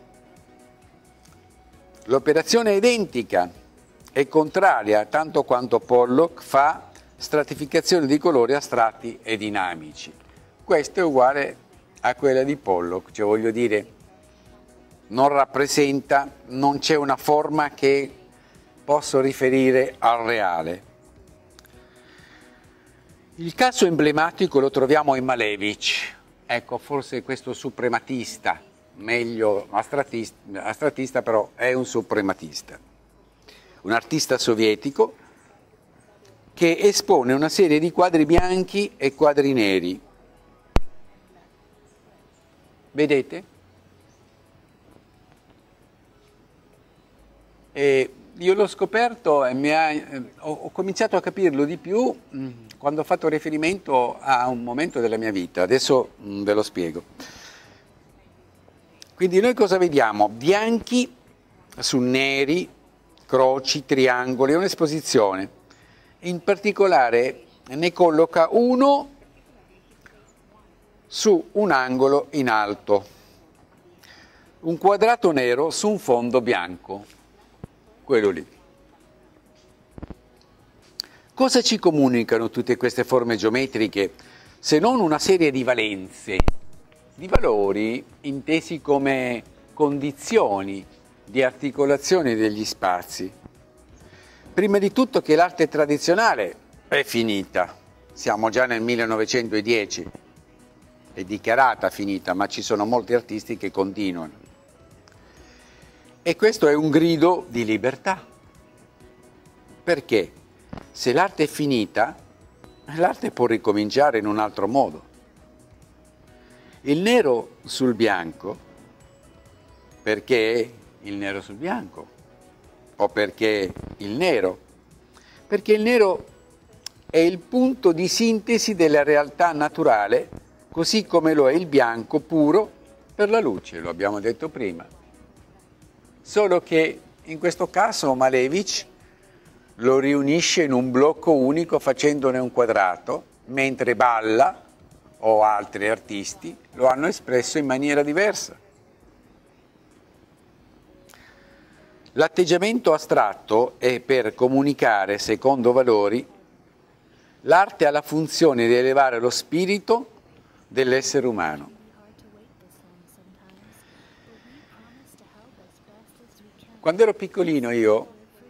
L'operazione è identica e contraria, tanto quanto Pollock fa stratificazione di colori astratti e dinamici. Questo è uguale a quella di Pollock, cioè voglio dire, non rappresenta, non c'è una forma che posso riferire al reale. Il caso emblematico lo troviamo in Malevich, ecco, forse questo suprematista meglio astrattista, astrattista, però è un suprematista, un artista sovietico che espone una serie di quadri bianchi e quadri neri. Vedete? E io l'ho scoperto e mi ha, eh, ho, ho cominciato a capirlo di più mh, quando ho fatto riferimento a un momento della mia vita. Adesso mh, ve lo spiego. Quindi noi cosa vediamo? Bianchi su neri, croci, triangoli, è un'esposizione. In particolare ne colloca uno su un angolo in alto, un quadrato nero su un fondo bianco, quello lì. Cosa ci comunicano tutte queste forme geometriche se non una serie di valenze, di valori intesi come condizioni di articolazione degli spazi? Prima di tutto che l'arte tradizionale è finita, siamo già nel millenovecentodieci, è dichiarata finita, ma ci sono molti artisti che continuano. E questo è un grido di libertà. Perché? Se l'arte è finita, l'arte può ricominciare in un altro modo. Il nero sul bianco, perché il nero sul bianco? O perché il nero? Perché il nero è il punto di sintesi della realtà naturale, così come lo è il bianco puro per la luce, lo abbiamo detto prima. Solo che in questo caso Malevich lo riunisce in un blocco unico facendone un quadrato, mentre Balla o altri artisti lo hanno espresso in maniera diversa. L'atteggiamento astratto è per comunicare secondo valori. L'arte ha la funzione di elevare lo spirito dell'essere umano. Quando ero piccolino io,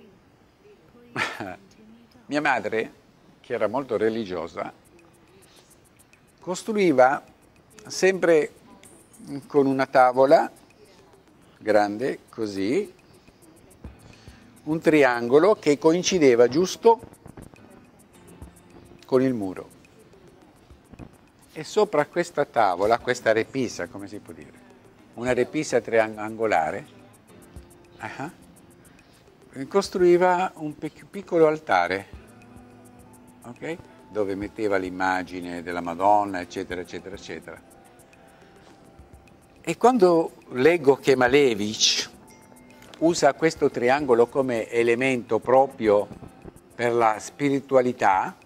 mia madre, che era molto religiosa, costruiva sempre con una tavola grande, così, un triangolo che coincideva giusto con il muro. E sopra questa tavola, questa repisa, come si può dire? Una repisa triangolare, uh-huh, costruiva un piccolo altare, okay? Dove metteva l'immagine della Madonna, eccetera, eccetera, eccetera. E quando leggo che Malevich usa questo triangolo come elemento proprio per la spiritualità,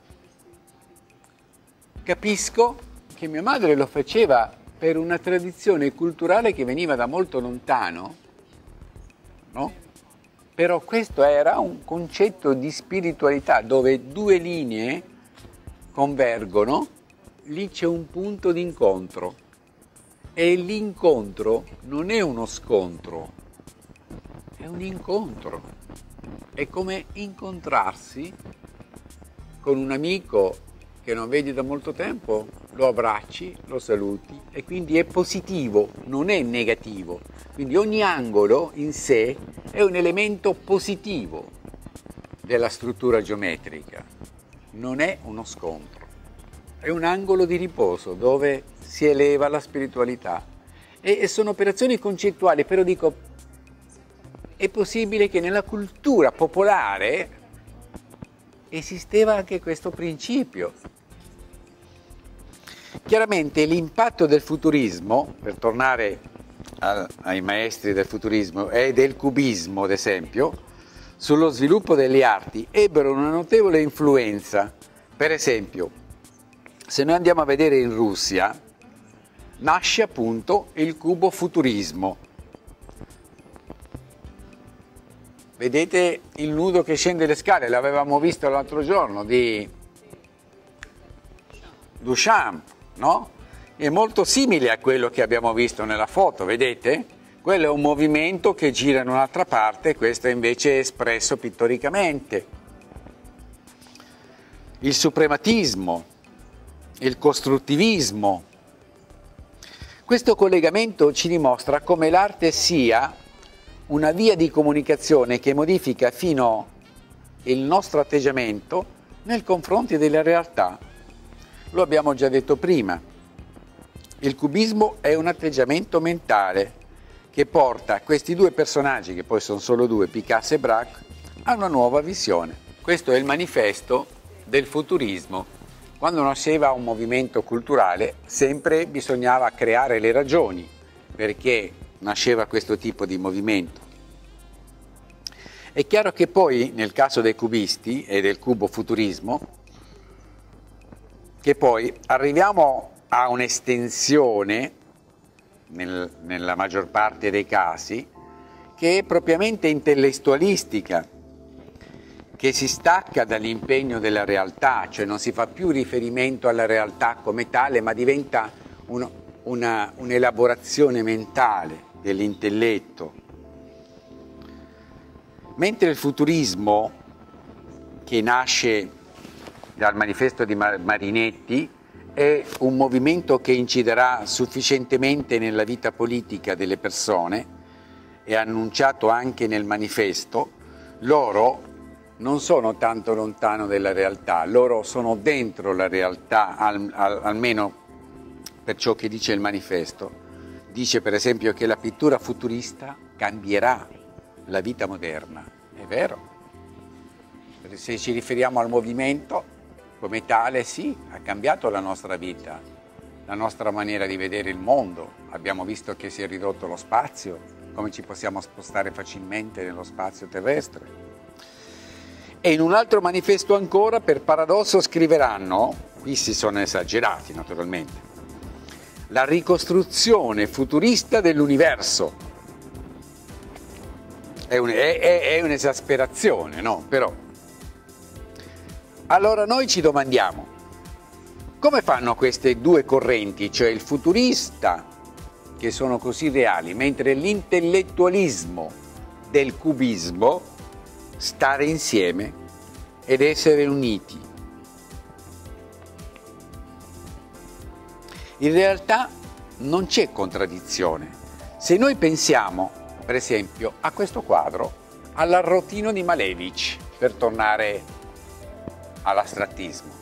capisco che mia madre lo faceva per una tradizione culturale che veniva da molto lontano, no? Però questo era un concetto di spiritualità dove due linee convergono, lì c'è un punto di incontro e l'incontro non è uno scontro, è un incontro, è come incontrarsi con un amico che non vedi da molto tempo, lo abbracci, lo saluti e quindi è positivo, non è negativo. Quindi ogni angolo in sé è un elemento positivo della struttura geometrica, non è uno scontro, è un angolo di riposo dove si eleva la spiritualità. E, e sono operazioni concettuali, però dico, è possibile che nella cultura popolare esisteva anche questo principio. Chiaramente l'impatto del futurismo, per tornare a, ai maestri del futurismo e del cubismo ad esempio, sullo sviluppo delle arti ebbero una notevole influenza. Per esempio, se noi andiamo a vedere in Russia, nasce appunto il cubo-futurismo. Vedete il nudo che scende le scale, l'avevamo visto l'altro giorno, di Duchamp, no? È molto simile a quello che abbiamo visto nella foto, vedete? Quello è un movimento che gira in un'altra parte, questo è invece espresso pittoricamente. Il suprematismo, il costruttivismo. Questo collegamento ci dimostra come l'arte sia una via di comunicazione che modifica fino il nostro atteggiamento nei confronti della realtà. Lo abbiamo già detto prima. Il cubismo è un atteggiamento mentale che porta questi due personaggi, che poi sono solo due, Picasso e Braque, a una nuova visione. Questo è il manifesto del futurismo. Quando nasceva un movimento culturale, sempre bisognava creare le ragioni perché nasceva questo tipo di movimento. È chiaro che poi, nel caso dei cubisti e del cubofuturismo, che poi arriviamo a un'estensione, nel, nella maggior parte dei casi, che è propriamente intellettualistica, che si stacca dall'impegno della realtà, cioè non si fa più riferimento alla realtà come tale, ma diventa un, una, un'elaborazione mentale dell'intelletto. Mentre il futurismo, che nasce dal manifesto di Marinetti, è un movimento che inciderà sufficientemente nella vita politica delle persone, è annunciato anche nel manifesto, loro non sono tanto lontano dalla realtà, loro sono dentro la realtà, al, al, almeno per ciò che dice il manifesto. Dice per esempio che la pittura futurista cambierà la vita moderna. È vero. Se ci riferiamo al movimento come tale, sì, ha cambiato la nostra vita, la nostra maniera di vedere il mondo. Abbiamo visto che si è ridotto lo spazio, come ci possiamo spostare facilmente nello spazio terrestre. E in un altro manifesto ancora, per paradosso, scriveranno, qui si sono esagerati naturalmente, la ricostruzione futurista dell'universo. È, un, è, è un'esasperazione, no? Però. Allora noi ci domandiamo, come fanno queste due correnti, cioè il futurista, che sono così reali, mentre l'intellettualismo del cubismo, stare insieme ed essere uniti? In realtà non c'è contraddizione. Se noi pensiamo, per esempio, a questo quadro, all'Arrotino di Malevich, per tornare all'astrattismo,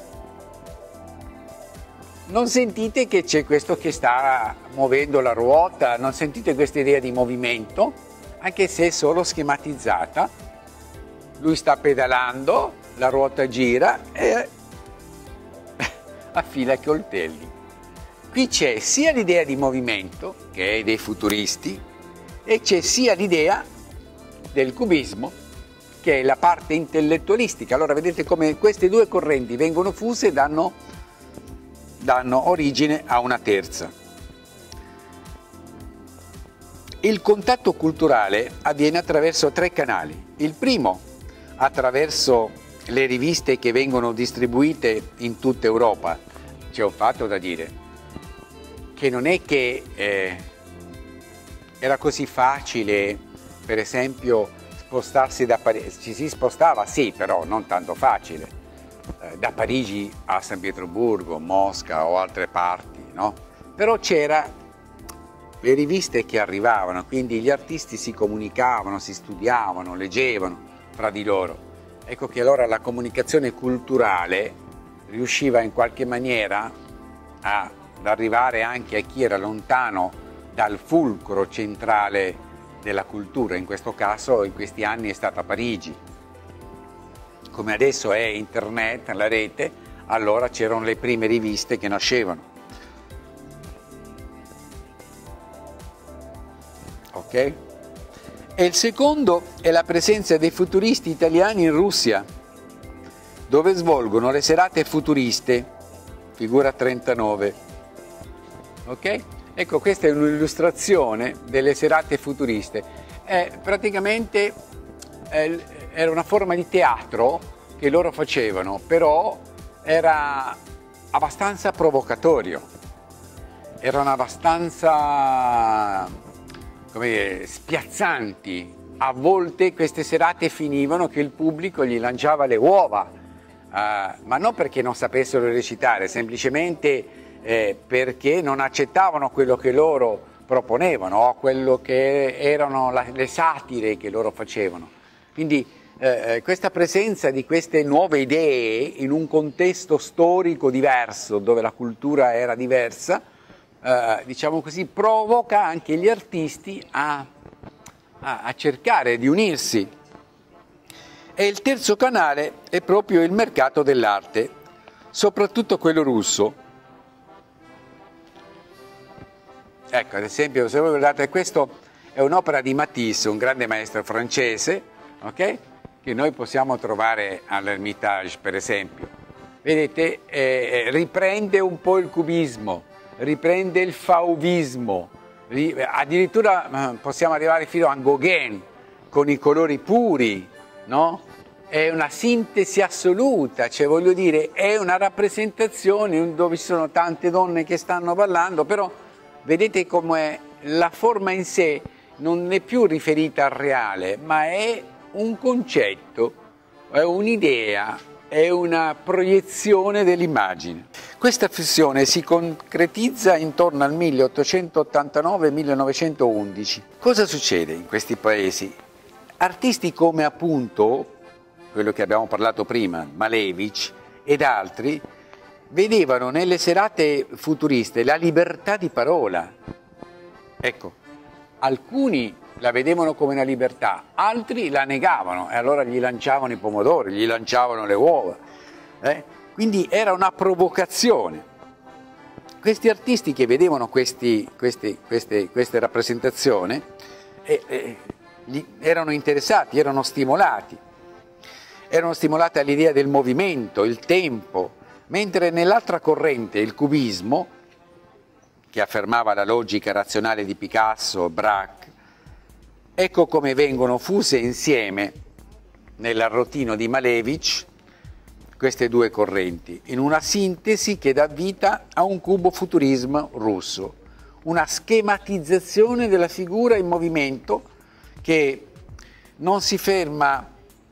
non sentite che c'è questo che sta muovendo la ruota, non sentite questa idea di movimento, anche se è solo schematizzata. Lui sta pedalando, la ruota gira e affila i coltelli. Qui c'è sia l'idea di movimento, che è dei futuristi, e c'è sia l'idea del cubismo, che è la parte intellettualistica. Allora vedete come queste due correnti vengono fuse e danno, danno origine a una terza. Il contatto culturale avviene attraverso tre canali. Il primo, attraverso le riviste che vengono distribuite in tutta Europa. C'è un fatto da dire, che non è che eh, era così facile, per esempio, spostarsi da Parigi. Ci si spostava, sì, però non tanto facile, eh, da Parigi a San Pietroburgo, Mosca o altre parti, no? Però c'era le riviste che arrivavano, quindi gli artisti si comunicavano, si studiavano, leggevano fra di loro. Ecco che allora la comunicazione culturale riusciva in qualche maniera a, ad arrivare anche a chi era lontano dal fulcro centrale della cultura. In questo caso, in questi anni, è stata Parigi. Come adesso è internet, la rete, allora c'erano le prime riviste che nascevano. Ok? E il secondo è la presenza dei futuristi italiani in Russia, dove svolgono le serate futuriste, figura trentanove. Ok? Ecco, questa è un'illustrazione delle serate futuriste. Eh, praticamente eh, era una forma di teatro che loro facevano, però era abbastanza provocatorio, erano abbastanza, come dire, spiazzanti. A volte queste serate finivano che il pubblico gli lanciava le uova, eh, ma non perché non sapessero recitare, semplicemente eh, perché non accettavano quello che loro proponevano o quello che erano la, le satire che loro facevano. Quindi eh, questa presenza di queste nuove idee in un contesto storico diverso, dove la cultura era diversa, eh, diciamo così, provoca anche gli artisti a, a, a cercare di unirsi. E il terzo canale è proprio il mercato dell'arte, soprattutto quello russo. Ecco, ad esempio, se voi guardate, questo è un'opera di Matisse, un grande maestro francese, okay? Che noi possiamo trovare all'Ermitage, per esempio. Vedete, eh, riprende un po' il cubismo, riprende il fauvismo, ri addirittura possiamo arrivare fino a Gauguin, con i colori puri, no? È una sintesi assoluta, cioè voglio dire, è una rappresentazione dove ci sono tante donne che stanno ballando, però vedete come la forma in sé non è più riferita al reale, ma è un concetto, è un'idea, è una proiezione dell'immagine. Questa fissione si concretizza intorno al milleottocentottantanove millenovecentoundici. Cosa succede in questi paesi? Artisti come appunto, quello che abbiamo parlato prima, Malevich ed altri, vedevano nelle serate futuriste la libertà di parola. Ecco, alcuni la vedevano come una libertà, altri la negavano e allora gli lanciavano i pomodori, gli lanciavano le uova. Eh? Quindi era una provocazione. Questi artisti che vedevano questi, questi, queste, queste rappresentazioni eh, eh, erano interessati, erano stimolati. Erano stimolati all'idea del movimento, il tempo, mentre nell'altra corrente, il cubismo, che affermava la logica razionale di Picasso, Braque, ecco come vengono fuse insieme nell'arrotino di Malevich queste due correnti, in una sintesi che dà vita a un cubo-futurismo russo, una schematizzazione della figura in movimento che non si ferma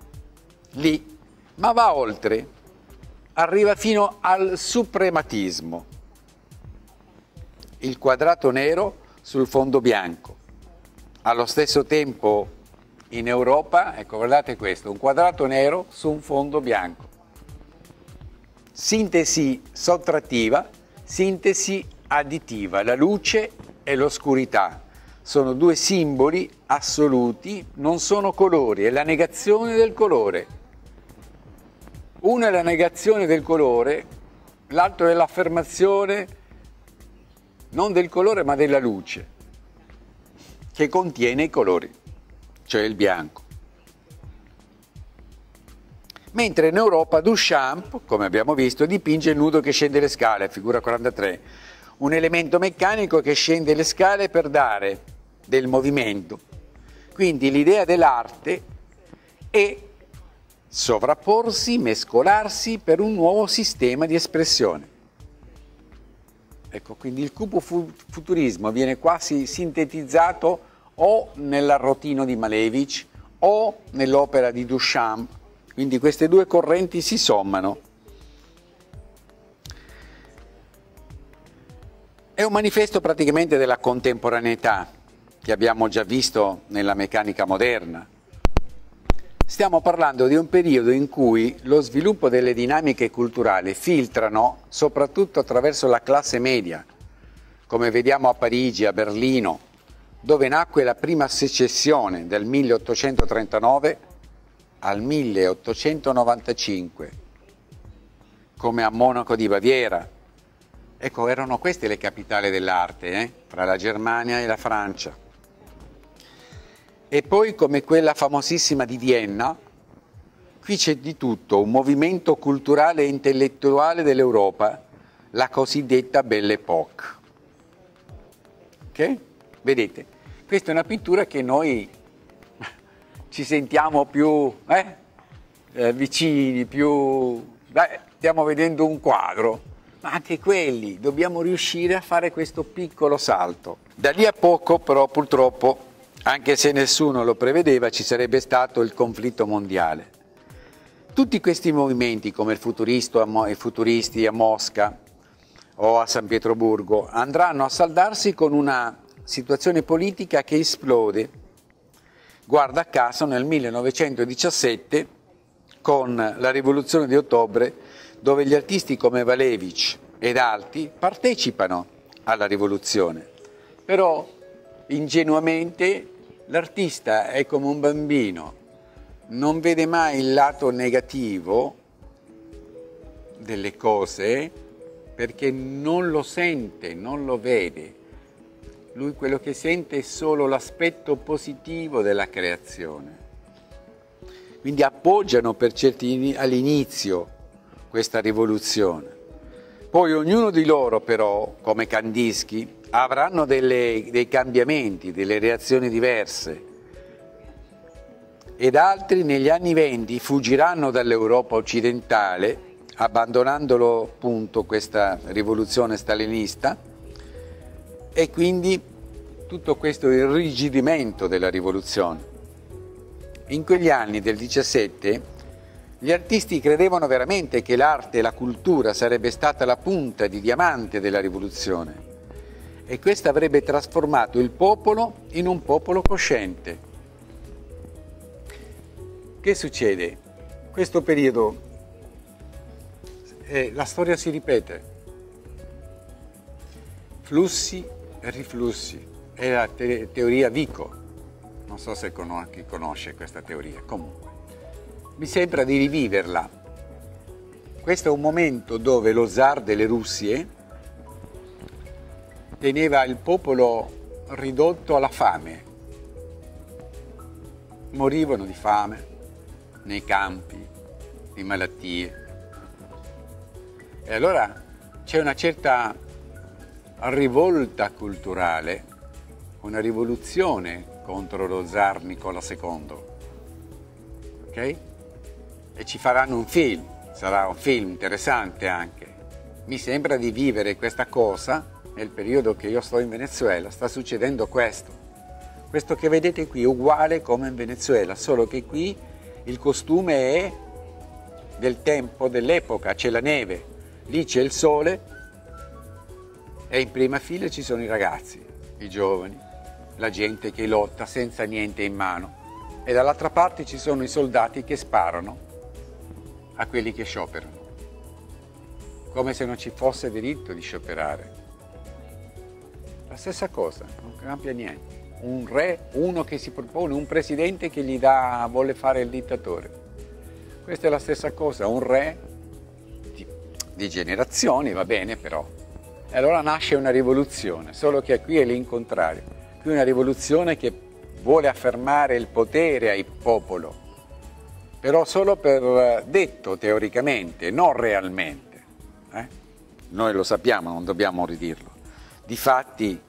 lì, ma va oltre, arriva fino al suprematismo, il quadrato nero sul fondo bianco. Allo stesso tempo in Europa, ecco, guardate questo, un quadrato nero su un fondo bianco. Sintesi sottrattiva, sintesi additiva, la luce e l'oscurità sono due simboli assoluti, non sono colori, è la negazione del colore. Uno è la negazione del colore, l'altro è l'affermazione non del colore ma della luce, che contiene i colori, cioè il bianco. Mentre in Europa Duchamp, come abbiamo visto, dipinge il nudo che scende le scale, figura quarantatré, un elemento meccanico che scende le scale per dare del movimento. Quindi l'idea dell'arte è sovrapporsi, mescolarsi per un nuovo sistema di espressione. Ecco, quindi il cubo-futurismo viene quasi sintetizzato o nell'arrotino di Malevich o nell'opera di Duchamp, quindi queste due correnti si sommano. È un manifesto praticamente della contemporaneità che abbiamo già visto nella meccanica moderna. Stiamo parlando di un periodo in cui lo sviluppo delle dinamiche culturali filtrano soprattutto attraverso la classe media, come vediamo a Parigi, a Berlino, dove nacque la prima secessione del milleottocentotrentanove al milleottocentonovantacinque, come a Monaco di Baviera. Ecco, erano queste le capitali dell'arte, eh? Fra la Germania e la Francia. E poi come quella famosissima di Vienna, qui c'è di tutto, un movimento culturale e intellettuale dell'Europa, la cosiddetta Belle Époque. Ok? Vedete? Questa è una pittura che noi ci sentiamo più eh? Eh, vicini, più... Beh, stiamo vedendo un quadro, ma anche quelli, dobbiamo riuscire a fare questo piccolo salto. Da lì a poco, però, purtroppo, anche se nessuno lo prevedeva, ci sarebbe stato il conflitto mondiale. Tutti questi movimenti, come il futurista, i futuristi a Mosca, o a San Pietroburgo, andranno a saldarsi con una situazione politica che esplode, guarda caso, nel millenovecentodiciassette con la rivoluzione di ottobre, dove gli artisti come Malevich ed altri partecipano alla rivoluzione. Però ingenuamente l'artista è come un bambino, non vede mai il lato negativo delle cose perché non lo sente, non lo vede. Lui quello che sente è solo l'aspetto positivo della creazione. Quindi appoggiano per certi all'inizio questa rivoluzione. Poi ognuno di loro però, come Kandinsky, avranno delle, dei cambiamenti, delle reazioni diverse. Ed altri negli anni venti fuggiranno dall'Europa occidentale, abbandonandolo appunto questa rivoluzione stalinista, e quindi tutto questo irrigidimento della rivoluzione. In quegli anni del diciassette gli artisti credevano veramente che l'arte e la cultura sarebbe stata la punta di diamante della rivoluzione e questa avrebbe trasformato il popolo in un popolo cosciente. Che succede? Questo periodo, eh, la storia si ripete, flussi e riflussi, è la te teoria Vico, non so se con chi conosce questa teoria, comunque mi sembra di riviverla. Questo è un momento dove lo zar delle Russie teneva il popolo ridotto alla fame, morivano di fame nei campi, di malattie. E allora c'è una certa rivolta culturale, una rivoluzione contro lo zar Nicola secondo. Ok? E ci faranno un film, sarà un film interessante anche. Mi sembra di vivere questa cosa nel periodo che io sto in Venezuela, sta succedendo questo. Questo che vedete qui è uguale come in Venezuela, solo che qui il costume è del tempo, dell'epoca, c'è la neve, lì c'è il sole e in prima fila ci sono i ragazzi, i giovani, la gente che lotta senza niente in mano e dall'altra parte ci sono i soldati che sparano a quelli che scioperano, come se non ci fosse diritto di scioperare. La stessa cosa, non cambia niente. Un re, uno che si propone, un presidente che gli dà, vuole fare il dittatore. Questa è la stessa cosa, un re di, di generazioni, va bene però. E allora nasce una rivoluzione, solo che qui è l'incontrario. Qui è una rivoluzione che vuole affermare il potere al popolo, però solo per detto teoricamente, non realmente. Eh? Noi lo sappiamo, non dobbiamo ridirlo. Difatti,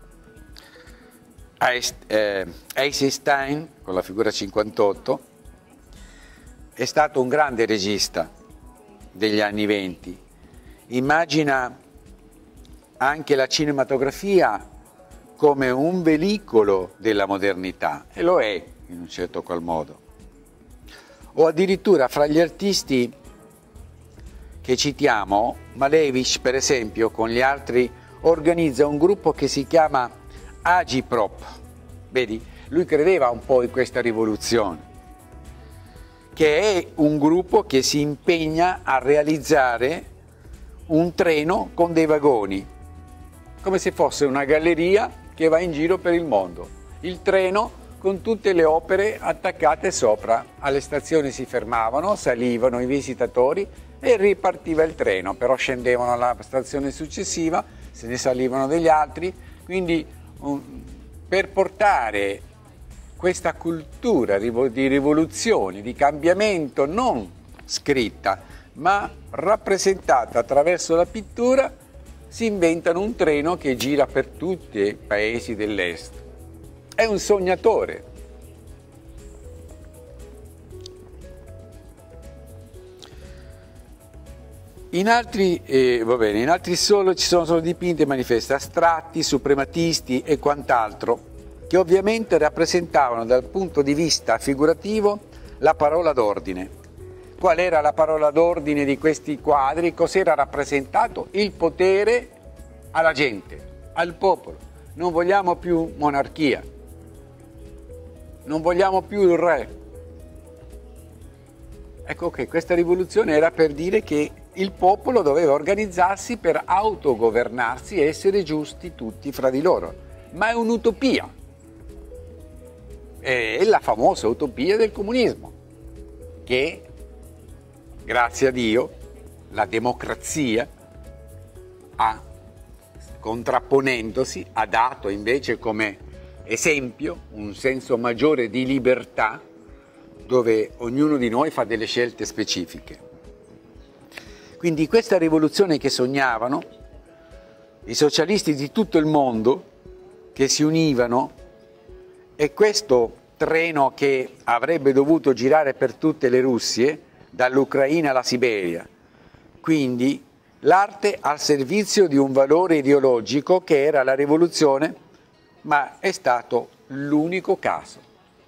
Eisenstein, con la figura cinquantotto, è stato un grande regista degli anni venti. Immagina anche la cinematografia come un veicolo della modernità, e lo è in un certo qual modo. O addirittura fra gli artisti che citiamo, Malevich per esempio con gli altri organizza un gruppo che si chiama Agiprop. Vedi, lui credeva un po' in questa rivoluzione, che è un gruppo che si impegna a realizzare un treno con dei vagoni, come se fosse una galleria che va in giro per il mondo. Il treno con tutte le opere attaccate sopra. Alle stazioni si fermavano, salivano i visitatori e ripartiva il treno, però scendevano alla stazione successiva, se ne salivano degli altri, quindi um, per portare questa cultura di rivoluzione, di cambiamento non scritta, ma rappresentata attraverso la pittura, si inventano un treno che gira per tutti i paesi dell'est. È un sognatore. In altri, eh, va bene, in altri solo ci sono solo dipinti e manifesti astratti, suprematisti e quant'altro, che ovviamente rappresentavano dal punto di vista figurativo la parola d'ordine. Qual era la parola d'ordine di questi quadri? Cos'era rappresentato? Il potere alla gente, al popolo. Non vogliamo più monarchia, non vogliamo più il re. Ecco che questa rivoluzione era per dire che il popolo doveva organizzarsi per autogovernarsi e essere giusti tutti fra di loro. Ma è un'utopia. È la famosa utopia del comunismo, che, grazie a Dio, la democrazia ha, contrapponendosi, ha dato invece come esempio un senso maggiore di libertà, dove ognuno di noi fa delle scelte specifiche. Quindi questa rivoluzione che sognavano i socialisti di tutto il mondo, che si univano, e questo treno che avrebbe dovuto girare per tutte le Russie, dall'Ucraina alla Siberia, quindi l'arte al servizio di un valore ideologico che era la rivoluzione, ma è stato l'unico caso.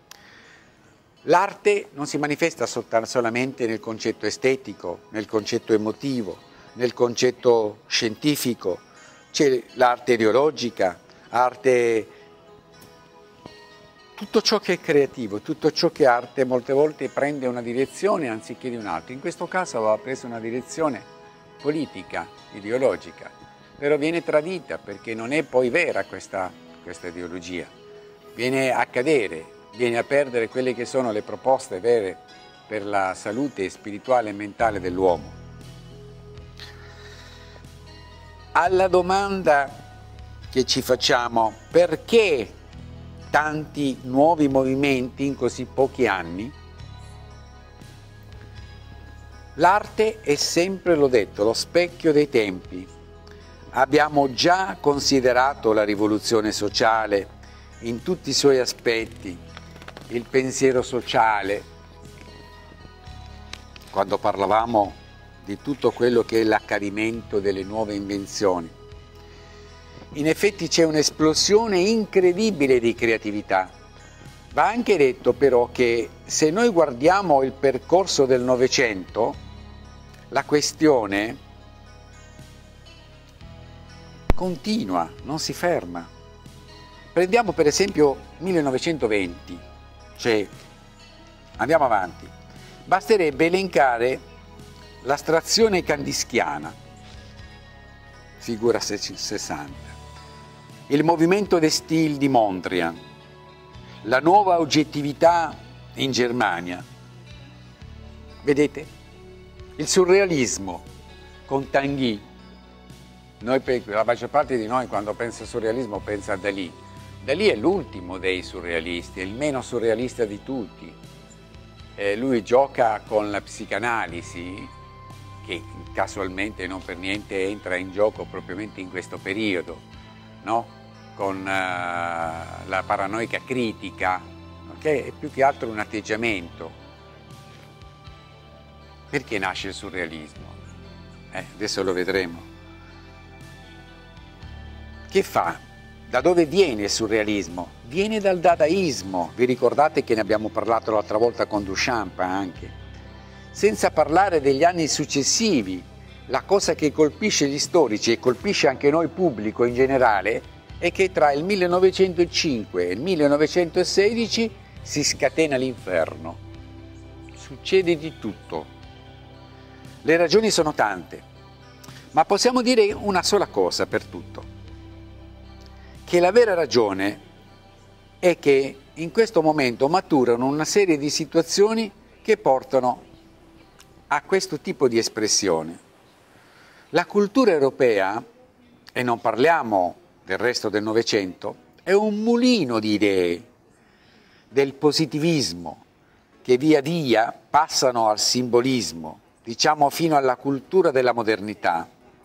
L'arte non si manifesta solamente nel concetto estetico, nel concetto emotivo, nel concetto scientifico. C'è l'arte ideologica, arte, tutto ciò che è creativo, tutto ciò che è arte molte volte prende una direzione anziché di un'altra. In questo caso aveva preso una direzione politica, ideologica, però viene tradita perché non è poi vera questa, questa ideologia, viene a cadere, viene a perdere quelle che sono le proposte vere per la salute spirituale e mentale dell'uomo. Alla domanda che ci facciamo, perché tanti nuovi movimenti in così pochi anni? L'arte è sempre, l'ho detto, lo specchio dei tempi. Abbiamo già considerato la rivoluzione sociale in tutti i suoi aspetti, il pensiero sociale, quando parlavamo di tutto quello che è l'accadimento delle nuove invenzioni. In effetti c'è un'esplosione incredibile di creatività. Va anche detto però che se noi guardiamo il percorso del Novecento, la questione continua, non si ferma. Prendiamo per esempio millenovecentoventi. Cioè, andiamo avanti, basterebbe elencare l'astrazione kandischiana, figura sessanta, il movimento de Style di Mondrian, la nuova oggettività in Germania, vedete? Il surrealismo con Tanguy. Noi, la maggior parte di noi quando pensa al surrealismo pensa a Dalì. Dalì è l'ultimo dei surrealisti, è il meno surrealista di tutti. Eh, lui gioca con la psicanalisi, che casualmente non per niente entra in gioco propriamente in questo periodo, no? Con uh, la paranoica critica, che è più che altro un atteggiamento. Perché nasce il surrealismo? Eh, adesso lo vedremo. Che fa? Da dove viene il surrealismo? Viene dal dadaismo, vi ricordate che ne abbiamo parlato l'altra volta con Duchamp anche. Senza parlare degli anni successivi, la cosa che colpisce gli storici e colpisce anche noi pubblico in generale è che tra il millenovecentocinque e il millenovecentosedici si scatena l'inferno. Succede di tutto. Le ragioni sono tante, ma possiamo dire una sola cosa per tutto. Che la vera ragione è che in questo momento maturano una serie di situazioni che portano a questo tipo di espressione. La cultura europea, e non parliamo del resto del Novecento, è un mulino di idee, del positivismo, che via via passano al simbolismo, diciamo fino alla cultura della modernità.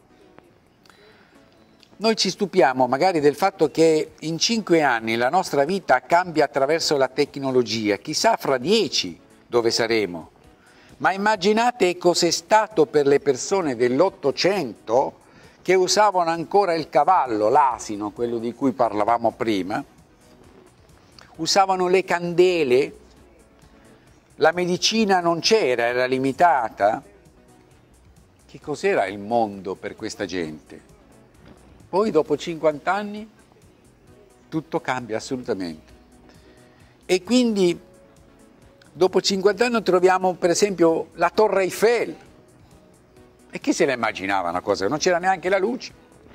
Noi ci stupiamo magari del fatto che in cinque anni la nostra vita cambia attraverso la tecnologia, chissà fra dieci dove saremo. Ma immaginate cos'è stato per le persone dell'Ottocento che usavano ancora il cavallo, l'asino, quello di cui parlavamo prima, usavano le candele, la medicina non c'era, era limitata. Che cos'era il mondo per questa gente? Poi dopo cinquanta anni tutto cambia assolutamente. E quindi dopo cinquanta anni troviamo per esempio la Torre Eiffel. E chi se la immaginava una cosa? Non c'era neanche la luce.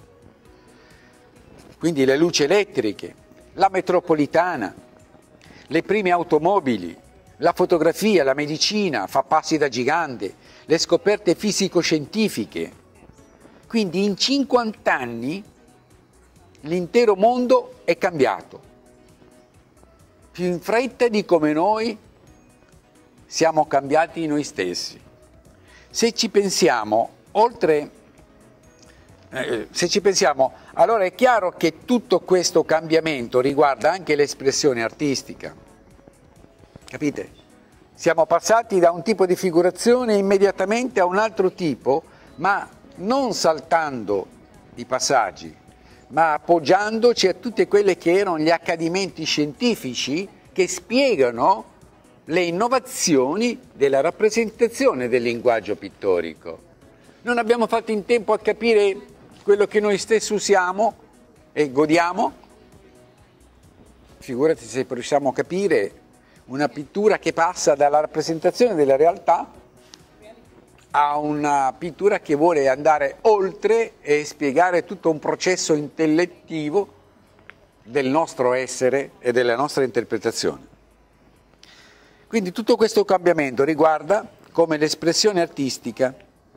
Quindi le luci elettriche, la metropolitana, le prime automobili, la fotografia, la medicina fa passi da gigante, le scoperte fisico-scientifiche. Quindi in cinquanta anni l'intero mondo è cambiato, più in fretta di come noi siamo cambiati noi stessi. Se ci pensiamo, oltre, eh, se ci pensiamo, allora è chiaro che tutto questo cambiamento riguarda anche l'espressione artistica. Capite? Siamo passati da un tipo di figurazione immediatamente a un altro tipo, ma non saltando i passaggi, ma appoggiandoci a tutte quelle che erano gli accadimenti scientifici che spiegano le innovazioni della rappresentazione del linguaggio pittorico. Non abbiamo fatto in tempo a capire quello che noi stessi usiamo e godiamo. Figurati se riusciamo a capire una pittura che passa dalla rappresentazione della realtà a una pittura che vuole andare oltre e spiegare tutto un processo intellettivo del nostro essere e della nostra interpretazione. Quindi tutto questo cambiamento riguarda come l'espressione artistica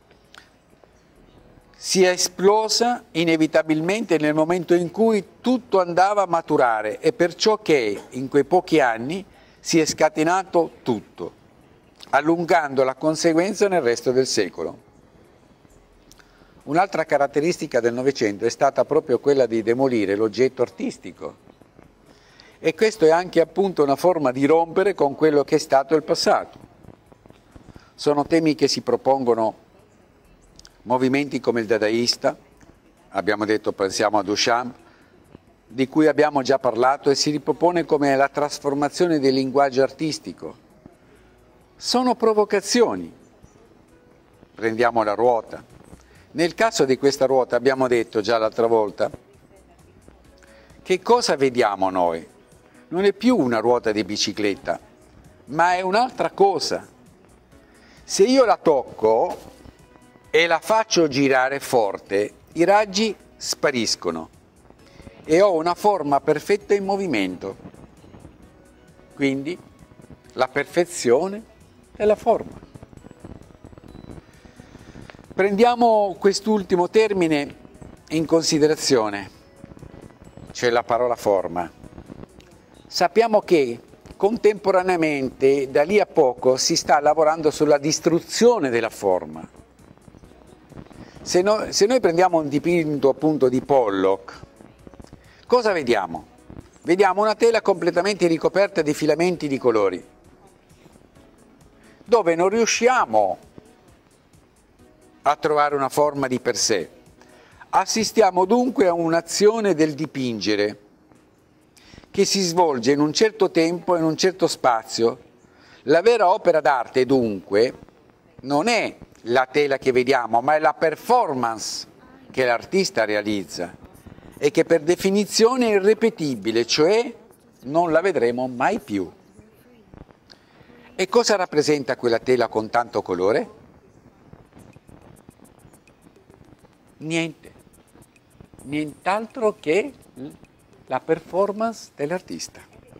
sia esplosa inevitabilmente nel momento in cui tutto andava a maturare e perciò che in quei pochi anni si è scatenato tutto, allungando la conseguenza nel resto del secolo. Un'altra caratteristica del Novecento è stata proprio quella di demolire l'oggetto artistico. E questo è anche appunto una forma di rompere con quello che è stato il passato. Sono temi che si propongono movimenti come il dadaista, abbiamo detto pensiamo a Duchamp, di cui abbiamo già parlato e si ripropone come la trasformazione del linguaggio artistico. Sono provocazioni. Prendiamo la ruota. Nel caso di questa ruota abbiamo detto già l'altra volta, che cosa vediamo noi? Non è più una ruota di bicicletta, ma è un'altra cosa. Se io la tocco e la faccio girare forte, i raggi spariscono e ho una forma perfetta in movimento. Quindi la perfezione della forma. Prendiamo quest'ultimo termine in considerazione, cioè la parola forma. Sappiamo che contemporaneamente, da lì a poco, si sta lavorando sulla distruzione della forma. Se, no, se noi prendiamo un dipinto appunto di Pollock, cosa vediamo? Vediamo una tela completamente ricoperta di filamenti di colori, dove non riusciamo a trovare una forma di per sé. Assistiamo dunque a un'azione del dipingere che si svolge in un certo tempo e in un certo spazio. La vera opera d'arte dunque non è la tela che vediamo, ma è la performance che l'artista realizza e che per definizione è irripetibile, cioè non la vedremo mai più. E cosa rappresenta quella tela con tanto colore? Niente, nient'altro che la performance dell'artista.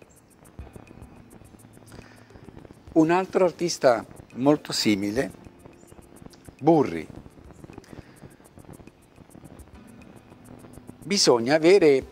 Un altro artista molto simile, Burri. Bisogna avere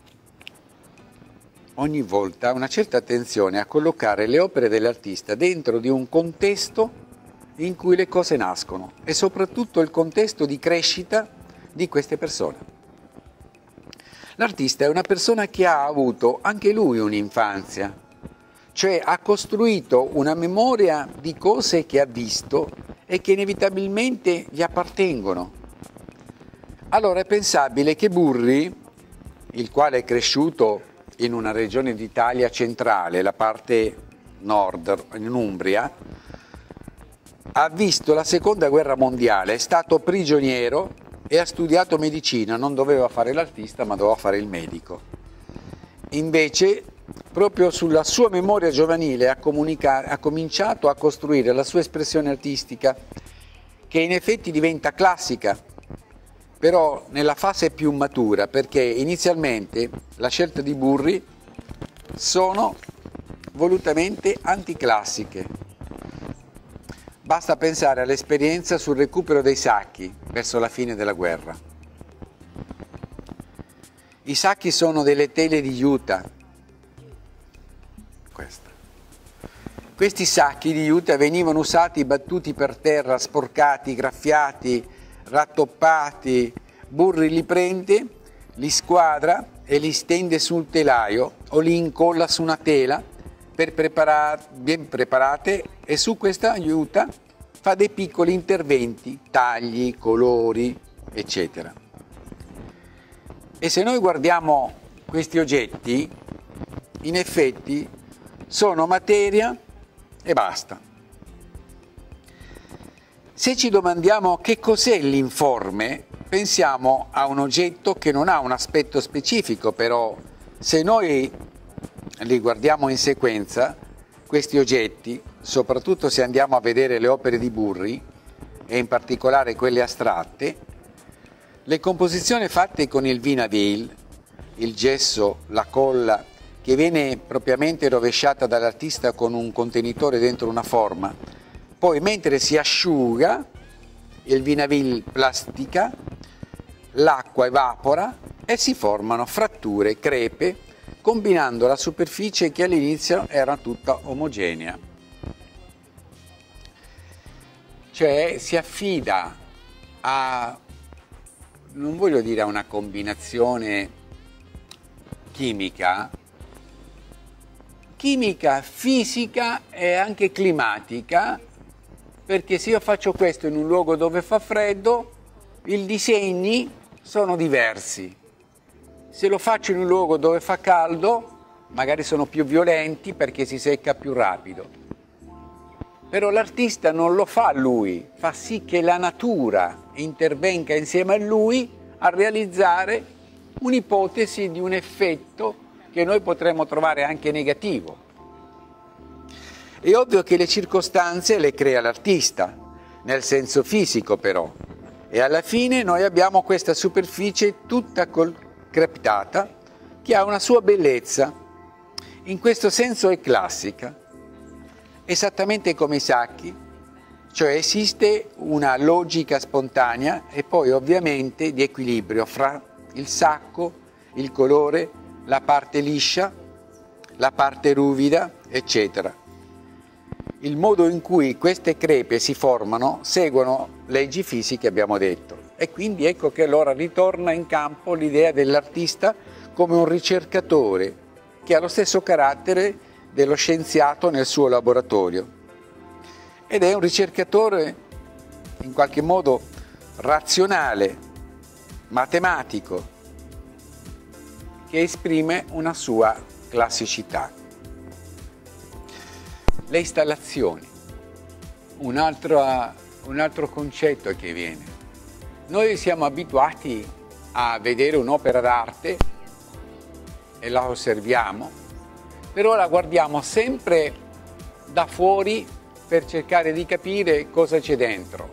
ogni volta una certa attenzione a collocare le opere dell'artista dentro di un contesto in cui le cose nascono e soprattutto il contesto di crescita di queste persone. L'artista è una persona che ha avuto anche lui un'infanzia, cioè ha costruito una memoria di cose che ha visto e che inevitabilmente gli appartengono. Allora è pensabile che Burri, il quale è cresciuto in una regione d'Italia centrale, la parte nord, in Umbria, ha visto la seconda guerra mondiale, è stato prigioniero e ha studiato medicina, non doveva fare l'artista ma doveva fare il medico. Invece, proprio sulla sua memoria giovanile ha, ha cominciato a costruire la sua espressione artistica, che in effetti diventa classica, però nella fase più matura, perché inizialmente la scelta di Burri sono volutamente anticlassiche. Basta pensare all'esperienza sul recupero dei sacchi verso la fine della guerra. I sacchi sono delle tele di juta. Questa. Questi sacchi di juta venivano usati battuti per terra, sporcati, graffiati, rattoppati. Burri li prende, li squadra e li stende sul telaio o li incolla su una tela per preparare, ben preparate, e su questa juta fa dei piccoli interventi, tagli, colori, eccetera. E se noi guardiamo questi oggetti, in effetti sono materia e basta. Se ci domandiamo che cos'è l'informe, pensiamo a un oggetto che non ha un aspetto specifico, però se noi li guardiamo in sequenza, questi oggetti, soprattutto se andiamo a vedere le opere di Burri, e in particolare quelle astratte, le composizioni fatte con il vinaville, il gesso, la colla, che viene propriamente rovesciata dall'artista con un contenitore dentro una forma, poi mentre si asciuga il vinaville plastica, l'acqua evapora e si formano fratture, crepe, combinando la superficie che all'inizio era tutta omogenea. Cioè si affida a, non voglio dire a una combinazione chimica, chimica, fisica e anche climatica, perché se io faccio questo in un luogo dove fa freddo, i disegni sono diversi. Se lo faccio in un luogo dove fa caldo, magari sono più violenti perché si secca più rapido. Però l'artista non lo fa lui, fa sì che la natura intervenga insieme a lui a realizzare un'ipotesi di un effetto che noi potremmo trovare anche negativo. È ovvio che le circostanze le crea l'artista, nel senso fisico però, e alla fine noi abbiamo questa superficie tutta crepitata che ha una sua bellezza. In questo senso è classica, esattamente come i sacchi, cioè esiste una logica spontanea e poi ovviamente di equilibrio fra il sacco, il colore, la parte liscia, la parte ruvida, eccetera. Il modo in cui queste crepe si formano seguono leggi fisiche, abbiamo detto, e quindi ecco che allora ritorna in campo l'idea dell'artista come un ricercatore che ha lo stesso carattere dello scienziato nel suo laboratorio, ed è un ricercatore in qualche modo razionale, matematico, che esprime una sua classicità. Le installazioni, un altro, un altro concetto che viene. Noi siamo abituati a vedere un'opera d'arte e la osserviamo, però la guardiamo sempre da fuori per cercare di capire cosa c'è dentro.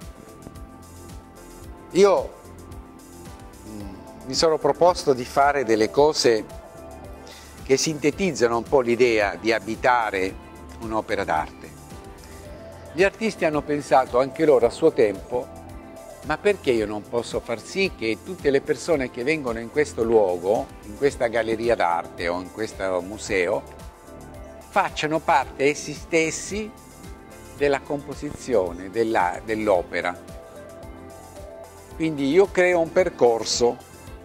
Io mh, mi sono proposto di fare delle cose che sintetizzano un po' l'idea di abitare un'opera d'arte. Gli artisti hanno pensato anche loro a suo tempo: ma perché io non posso far sì che tutte le persone che vengono in questo luogo, in questa galleria d'arte o in questo museo, facciano parte essi stessi della composizione dell'opera? Quindi io creo un percorso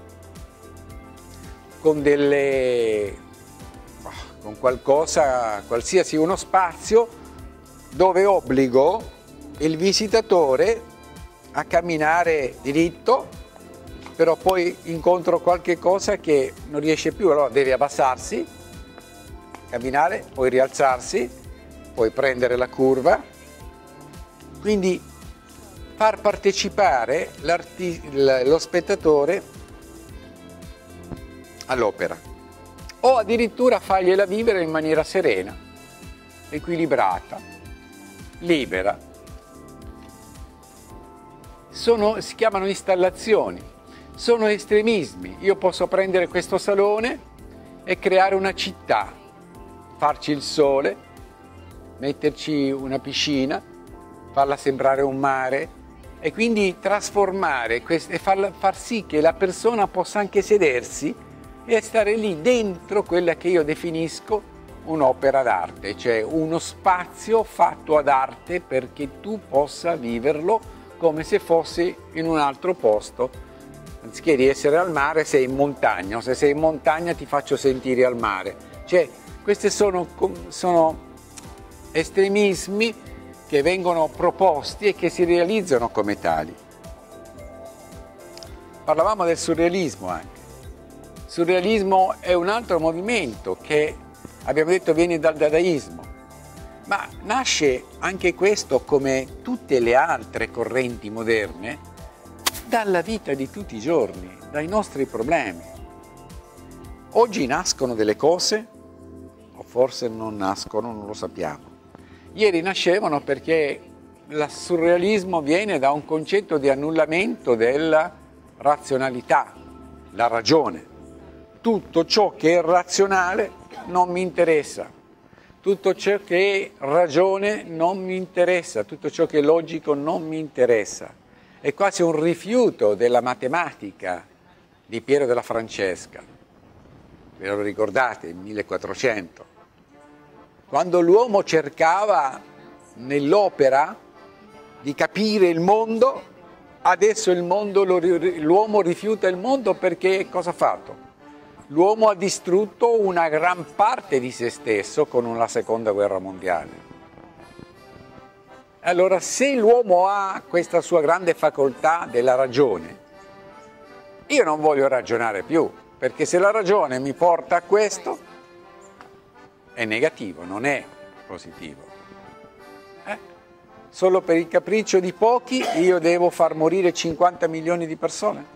con delle con qualcosa, qualsiasi uno spazio, dove obbligo il visitatore a camminare diritto, però poi incontro qualche cosa che non riesce più, allora deve abbassarsi camminare, poi rialzarsi, poi prendere la curva. Quindi far partecipare lo spettatore all'opera o addirittura fargliela vivere in maniera serena, equilibrata, libera. Sono, si chiamano installazioni, sono estremismi. Io posso prendere questo salone e creare una città, farci il sole, metterci una piscina, farla sembrare un mare e quindi trasformare questo e far, far sì che la persona possa anche sedersi e stare lì dentro quella che io definisco un'opera d'arte, cioè uno spazio fatto ad arte perché tu possa viverlo come se fossi in un altro posto. Anziché di essere al mare sei in montagna, o se sei in montagna ti faccio sentire al mare. Cioè questi sono, sono estremismi che vengono proposti e che si realizzano come tali. Parlavamo del surrealismo anche. Il surrealismo è un altro movimento che abbiamo detto viene dal dadaismo, ma nasce anche questo, come tutte le altre correnti moderne, dalla vita di tutti i giorni, dai nostri problemi. Oggi nascono delle cose, o forse non nascono, non lo sappiamo. Ieri nascevano perché il surrealismo viene da un concetto di annullamento della razionalità, la ragione. Tutto ciò che è razionale non mi interessa, tutto ciò che è ragione non mi interessa, tutto ciò che è logico non mi interessa. È quasi un rifiuto della matematica di Piero della Francesca. Ve lo ricordate, millequattrocento? Quando l'uomo cercava nell'opera di capire il mondo, adesso il mondo, l'uomo rifiuta il mondo perché cosa ha fatto? L'uomo ha distrutto una gran parte di se stesso con la seconda guerra mondiale. Allora, se l'uomo ha questa sua grande facoltà della ragione, io non voglio ragionare più, perché se la ragione mi porta a questo, è negativo, non è positivo. Eh? Solo per il capriccio di pochi io devo far morire cinquanta milioni di persone?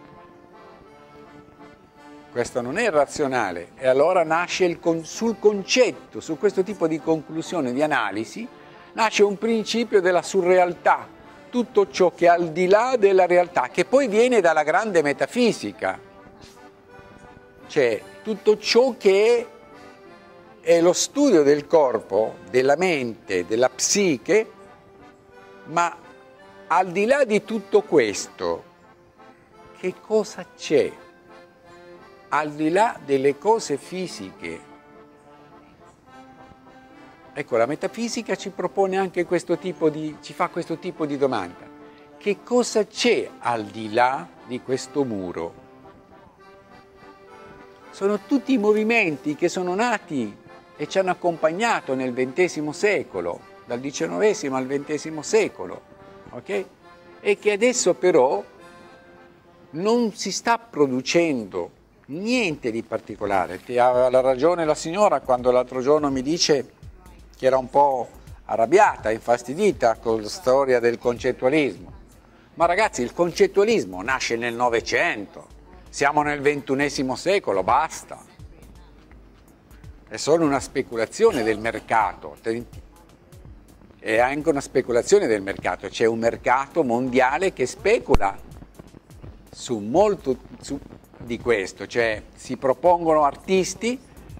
Questo non è razionale, e allora nasce il con, sul concetto, su questo tipo di conclusione, di analisi, nasce un principio della surrealtà, tutto ciò che è al di là della realtà, che poi viene dalla grande metafisica, cioè tutto ciò che è, è lo studio del corpo, della mente, della psiche, ma al di là di tutto questo, che cosa c'è? Al di là delle cose fisiche. Ecco, la metafisica ci propone anche questo tipo di, ci fa questo tipo di domanda. Che cosa c'è al di là di questo muro? Sono tutti i movimenti che sono nati e ci hanno accompagnato nel ventesimo secolo, dal diciannovesimo al ventesimo secolo, ok? E che adesso però non si sta producendo niente di particolare. Aveva ragione la signora quando l'altro giorno mi dice che era un po' arrabbiata, infastidita con la storia del concettualismo. Ma ragazzi, il concettualismo nasce nel Novecento, siamo nel ventunesimo secolo, basta. È solo una speculazione del mercato, è anche una speculazione del mercato, c'è un mercato mondiale che specula su molto su, di questo, cioè si propongono artisti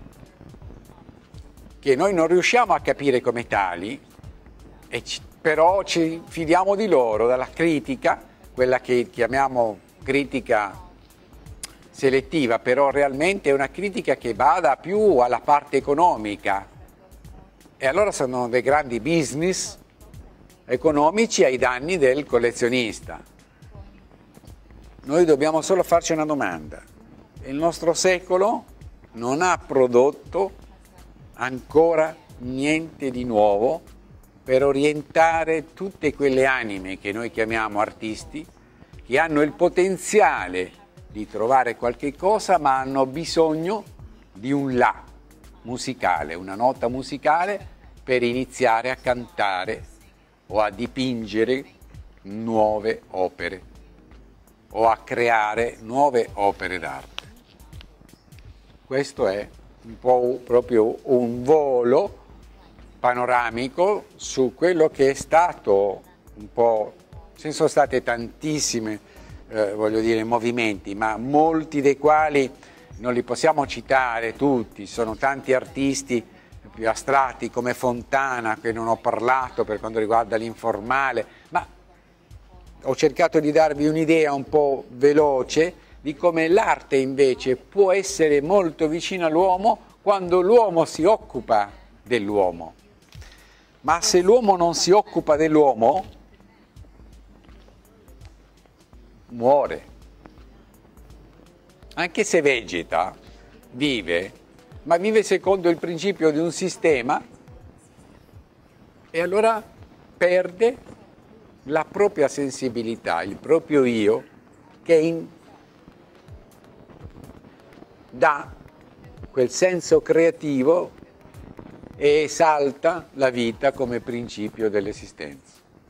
che noi non riusciamo a capire come tali, e ci, però ci fidiamo di loro, dalla critica, quella che chiamiamo critica selettiva, però realmente è una critica che bada più alla parte economica, e allora sono dei grandi business economici ai danni del collezionista. Noi dobbiamo solo farci una domanda: il nostro secolo non ha prodotto ancora niente di nuovo per orientare tutte quelle anime che noi chiamiamo artisti, che hanno il potenziale di trovare qualche cosa ma hanno bisogno di un là, musicale, una nota musicale per iniziare a cantare o a dipingere nuove opere o a creare nuove opere d'arte. Questo è un po' proprio un volo panoramico su quello che è stato un po', ci sono state tantissime, eh, voglio dire, movimenti, ma molti dei quali non li possiamo citare tutti, sono tanti artisti più astratti come Fontana, che non ho parlato per quanto riguarda l'informale, ma ho cercato di darvi un'idea un po' veloce di come l'arte invece può essere molto vicina all'uomo quando l'uomo si occupa dell'uomo. Ma se l'uomo non si occupa dell'uomo, muore. Anche se vegeta, vive, ma vive secondo il principio di un sistema e allora perde la propria sensibilità, il proprio io, che in, dà quel senso creativo e esalta la vita come principio dell'esistenza.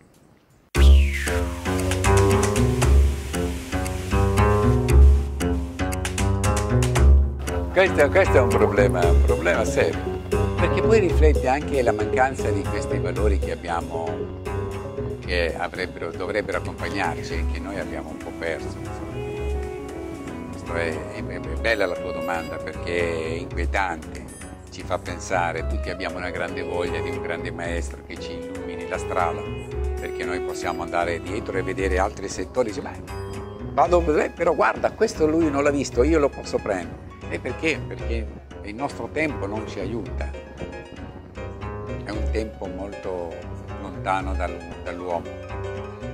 Questo, questo è un problema, un problema serio, perché poi riflette anche la mancanza di questi valori che abbiamo, che avrebbero, dovrebbero accompagnarci e che noi abbiamo un po' perso. È, è, è bella la tua domanda perché è inquietante, ci fa pensare, tutti abbiamo una grande voglia di un grande maestro che ci illumini la strada, perché noi possiamo andare dietro e vedere altri settori, dice, vado, però guarda, questo lui non l'ha visto, io lo posso prendere. E perché? Perché il nostro tempo non ci aiuta, è un tempo molto lontano dal, dall'uomo.